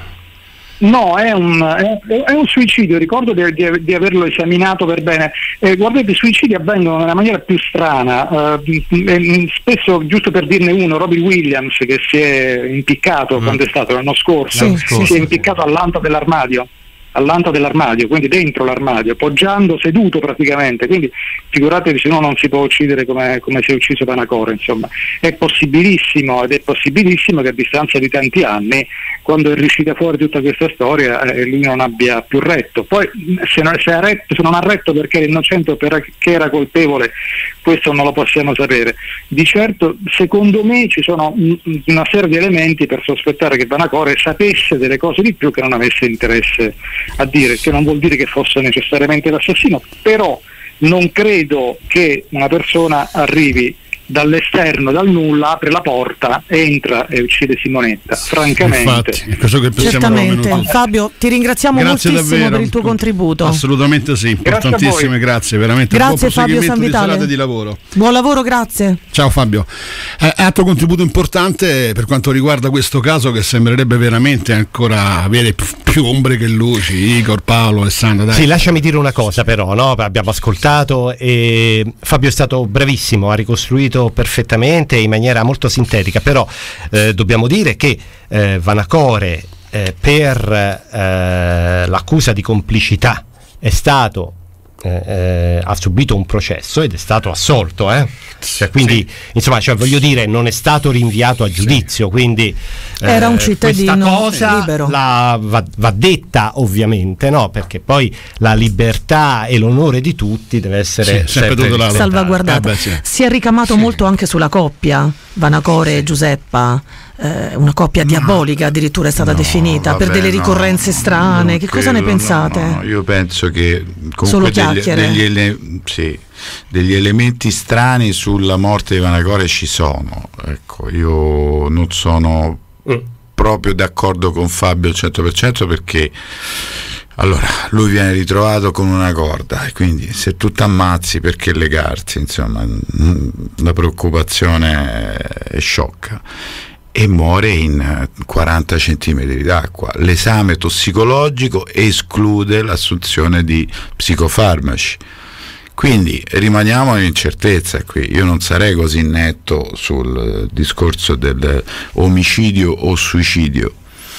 No, è un suicidio. Ricordo di averlo esaminato per bene. Guardate, i suicidi avvengono nella maniera più strana. Spesso, giusto per dirne uno, Robin Williams, che si è impiccato quando è stato l'anno scorso, si è impiccato all'anta dell'armadio, quindi dentro l'armadio, poggiando, seduto praticamente. Quindi figuratevi se non si può uccidere come si è ucciso Vanacore, insomma. È possibilissimo, ed è possibilissimo che a distanza di tanti anni, quando è riuscita fuori tutta questa storia, lui non abbia più retto. Poi se non ha retto perché era innocente o perché era colpevole, questo non lo possiamo sapere. Di certo, secondo me, ci sono una serie di elementi per sospettare che Vanacore sapesse delle cose di più che non avesse interesse a dire, che non vuol dire che fosse necessariamente l'assassino, però non credo che una persona arrivi dall'esterno, dal nulla, apre la porta, entra e uccide Simonetta. Francamente, infatti, è questo che pensiamo. Certamente. Fabio, ti ringraziamo moltissimo davvero per il tuo contributo. Assolutamente sì, importantissime, grazie veramente. Grazie Fabio Sanvitale. Di lavoro. Buon lavoro, grazie. Ciao Fabio. Altro contributo importante per quanto riguarda questo caso, che sembrerebbe veramente ancora avere più ombre che luci. Igor, Paolo, Alessandro, dai. Sì, lasciami dire una cosa però, no? Abbiamo ascoltato e Fabio è stato bravissimo, ha ricostruito perfettamente in maniera molto sintetica, però dobbiamo dire che Vanacore per l'accusa di complicità è stato ha subito un processo ed è stato assolto, cioè, quindi insomma, voglio dire, non è stato rinviato a giudizio, quindi era un cittadino questa cosa libero. Va detta ovviamente, no? Perché poi la libertà e l'onore di tutti deve essere sempre salvaguardata. Si è ricamato molto anche sulla coppia Vanacore e Giuseppa, una coppia diabolica addirittura è stata definita, per delle ricorrenze strane. Che cosa ne pensate? No, io penso che comunque degli elementi strani sulla morte di Vanacore ci sono. Ecco, io non sono proprio d'accordo con Fabio al 100%, perché allora lui viene ritrovato con una corda e quindi se tu t'ammazzi perché legarsi, insomma la preoccupazione è sciocca, e muore in 40 centimetri d'acqua. L'esame tossicologico esclude l'assunzione di psicofarmaci, quindi rimaniamo in incertezza qui. Io non sarei così netto sul discorso del omicidio o suicidio,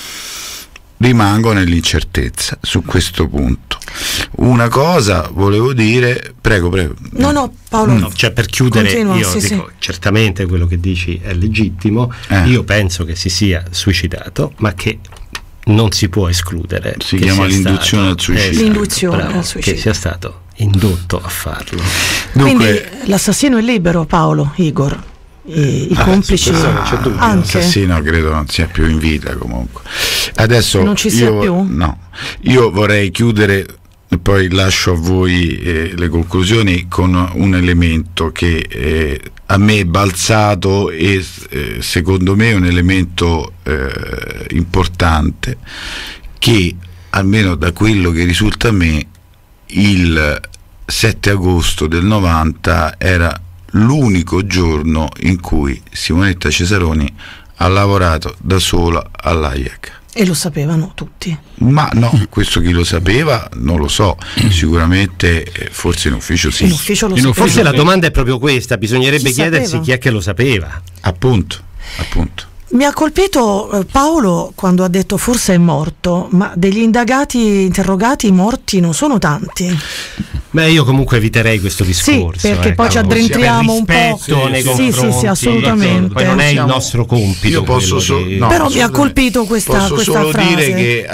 rimango nell'incertezza su questo punto. Una cosa volevo dire, prego. No, Paolo. No, cioè, per chiudere, continua, io dico, certamente quello che dici è legittimo, io penso che si sia suicidato, ma che non si può escludere. Si chiama l'induzione al suicidio. L'induzione al suicidio. Che sia stato indotto a farlo. Quindi l'assassino è libero, Paolo, Igor. I complici anche. L'assassino credo non sia più in vita, comunque adesso non ci sia più? No, io vorrei chiudere e poi lascio a voi le conclusioni con un elemento che a me è balzato e secondo me è un elemento importante, che almeno da quello che risulta a me il 7 agosto del 90 era l'unico giorno in cui Simonetta Cesaroni ha lavorato da sola all'AIEC. E lo sapevano tutti. Ma no, questo chi lo sapeva non lo so, sicuramente forse in ufficio sì. In ufficio lo sapeva. Forse la domanda è proprio questa, bisognerebbe chiedersi chi è che lo sapeva. Appunto. Mi ha colpito Paolo quando ha detto forse è morto, ma degli indagati interrogati morti non sono tanti. Beh, io comunque eviterei questo discorso. Sì, perché poi ci addentriamo un po'. Sì, assolutamente. Poi non è il nostro compito. Io posso però mi ha colpito questa solo frase. Dire che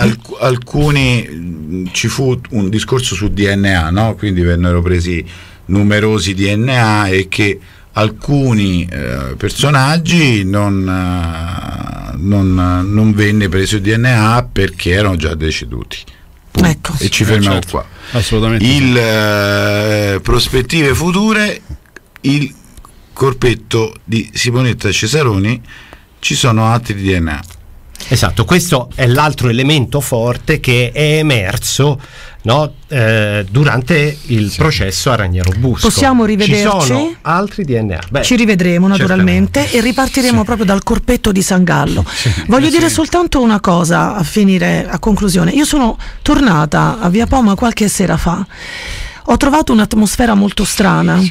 alcuni ci fu un discorso su DNA, no? Quindi vennero presi numerosi DNA e che alcuni personaggi non venne preso il DNA perché erano già deceduti. Ecco. E ci fermiamo qua. Assolutamente. Prospettive future, il corpetto di Simonetta Cesaroni, ci sono altri DNA. Esatto, questo è l'altro elemento forte che è emerso, no, durante il processo a Ragnaro Busco. Possiamo rivederci? Ci sono altri DNA. Ci rivedremo naturalmente, certamente. E ripartiremo proprio dal corpetto di San Gallo. Voglio dire soltanto una cosa a conclusione. Io sono tornata a Via Poma qualche sera fa. Ho trovato un'atmosfera molto strana.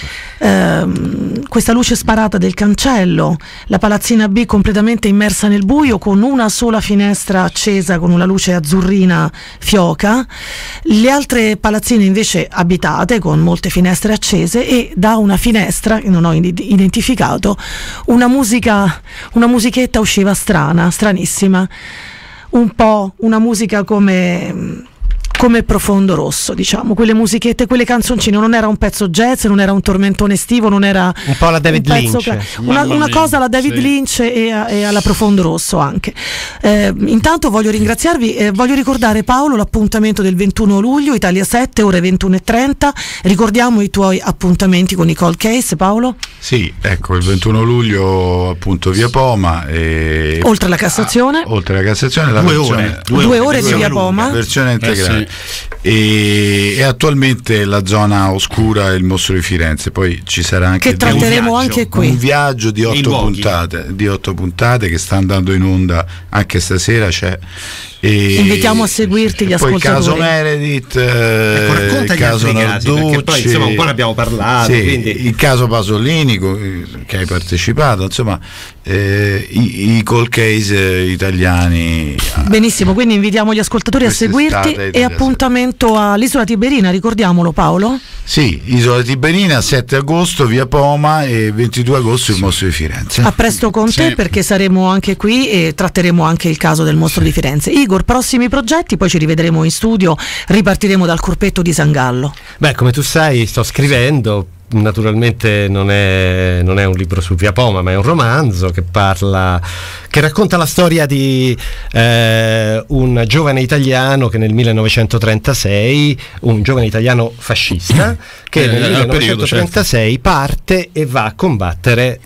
Questa luce sparata del cancello, la palazzina B completamente immersa nel buio con una sola finestra accesa con una luce azzurrina fioca, le altre palazzine invece abitate con molte finestre accese, e da una finestra che non ho identificato una musichetta usciva stranissima, un po' una musica come Profondo Rosso, diciamo, quelle musichette, quelle canzoncine. Non era un pezzo jazz, non era un tormentone estivo, non era un po' la David Lynch, una cosa alla David Lynch e alla Profondo Rosso anche. Intanto voglio ringraziarvi, voglio ricordare, Paolo, l'appuntamento del 21 luglio, Italia 7, ore 21:30. Ricordiamo i tuoi appuntamenti con i cold case, Paolo? Sì, ecco, il 21 luglio appunto Via Poma, oltre la Cassazione, la 2 ore di Via Poma, versione integrale. E attualmente la zona oscura è il Mostro di Firenze. Poi ci sarà anche che tratteremo anche qui un viaggio di 8 puntate che sta andando in onda anche stasera. Invitiamo a seguirti gli ascoltatori. Poi il caso Meredith, il caso Narducci, poi insomma un po' ne abbiamo parlato, quindi. Il caso Pasolini che hai partecipato, insomma i cold case italiani. Benissimo, quindi invitiamo gli ascoltatori a seguirti. E appuntamento all'Isola Tiberina, ricordiamolo, Paolo? Sì, Isola Tiberina, 7 agosto Via Poma e 22 agosto il Mostro di Firenze. A presto con te, perché saremo anche qui e tratteremo anche il caso del Mostro di Firenze. Igor, prossimi progetti, poi ci rivedremo in studio, ripartiremo dal corpetto di San Gallo. Beh, come tu sai, sto scrivendo naturalmente non è un libro su Via Poma, ma è un romanzo che racconta la storia di un giovane italiano che nel 1936, un giovane italiano fascista che nel 1936 parte e va a combattere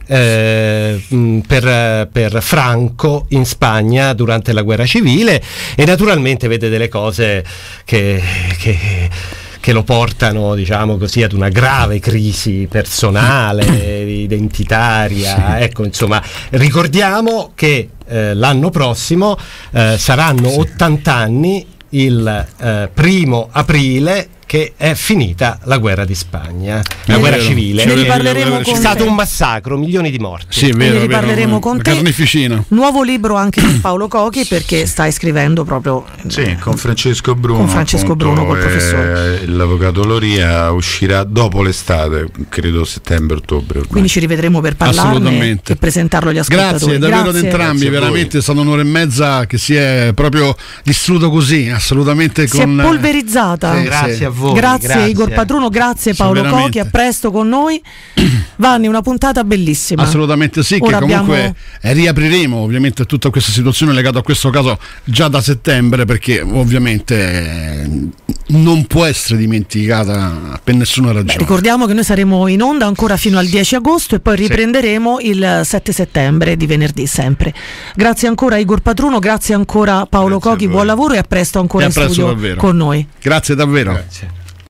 per Franco in Spagna durante la guerra civile, e naturalmente vede delle cose che lo portano, diciamo così, ad una grave crisi personale, identitaria. Sì. Ecco, insomma, ricordiamo che l'anno prossimo saranno 80 anni, il 1° aprile, che è finita la guerra di Spagna, la guerra civile. Ne riparleremo con C'è stato un massacro, milioni di morti. Sì, è vero, ne riparleremo con te. Carneficina. Nuovo libro anche di Paolo Cochi, perché stai scrivendo proprio con Francesco Bruno. Con Francesco Bruno, col professore. L'avvocato Loria uscirà dopo l'estate, credo settembre-ottobre. Quindi ci rivedremo per parlarne e presentarlo agli ascoltatori. Grazie davvero ad entrambi, veramente è stata un'ora e mezza che si è proprio distrutto così, assolutamente. Si è polverizzata. Grazie a voi. Grazie Igor Patruno, grazie Paolo Cochi, a presto con noi. Vanni, una puntata bellissima. Assolutamente sì. Ora che comunque riapriremo ovviamente tutta questa situazione legata a questo caso già da settembre, perché ovviamente non può essere dimenticata per nessuna ragione. Ricordiamo che noi saremo in onda ancora fino al 10 agosto e poi riprenderemo il 7 settembre di venerdì sempre. Grazie ancora Igor Patruno, grazie ancora Paolo Cochi, buon lavoro e a presto ancora in studio con noi. Grazie davvero. Grazie.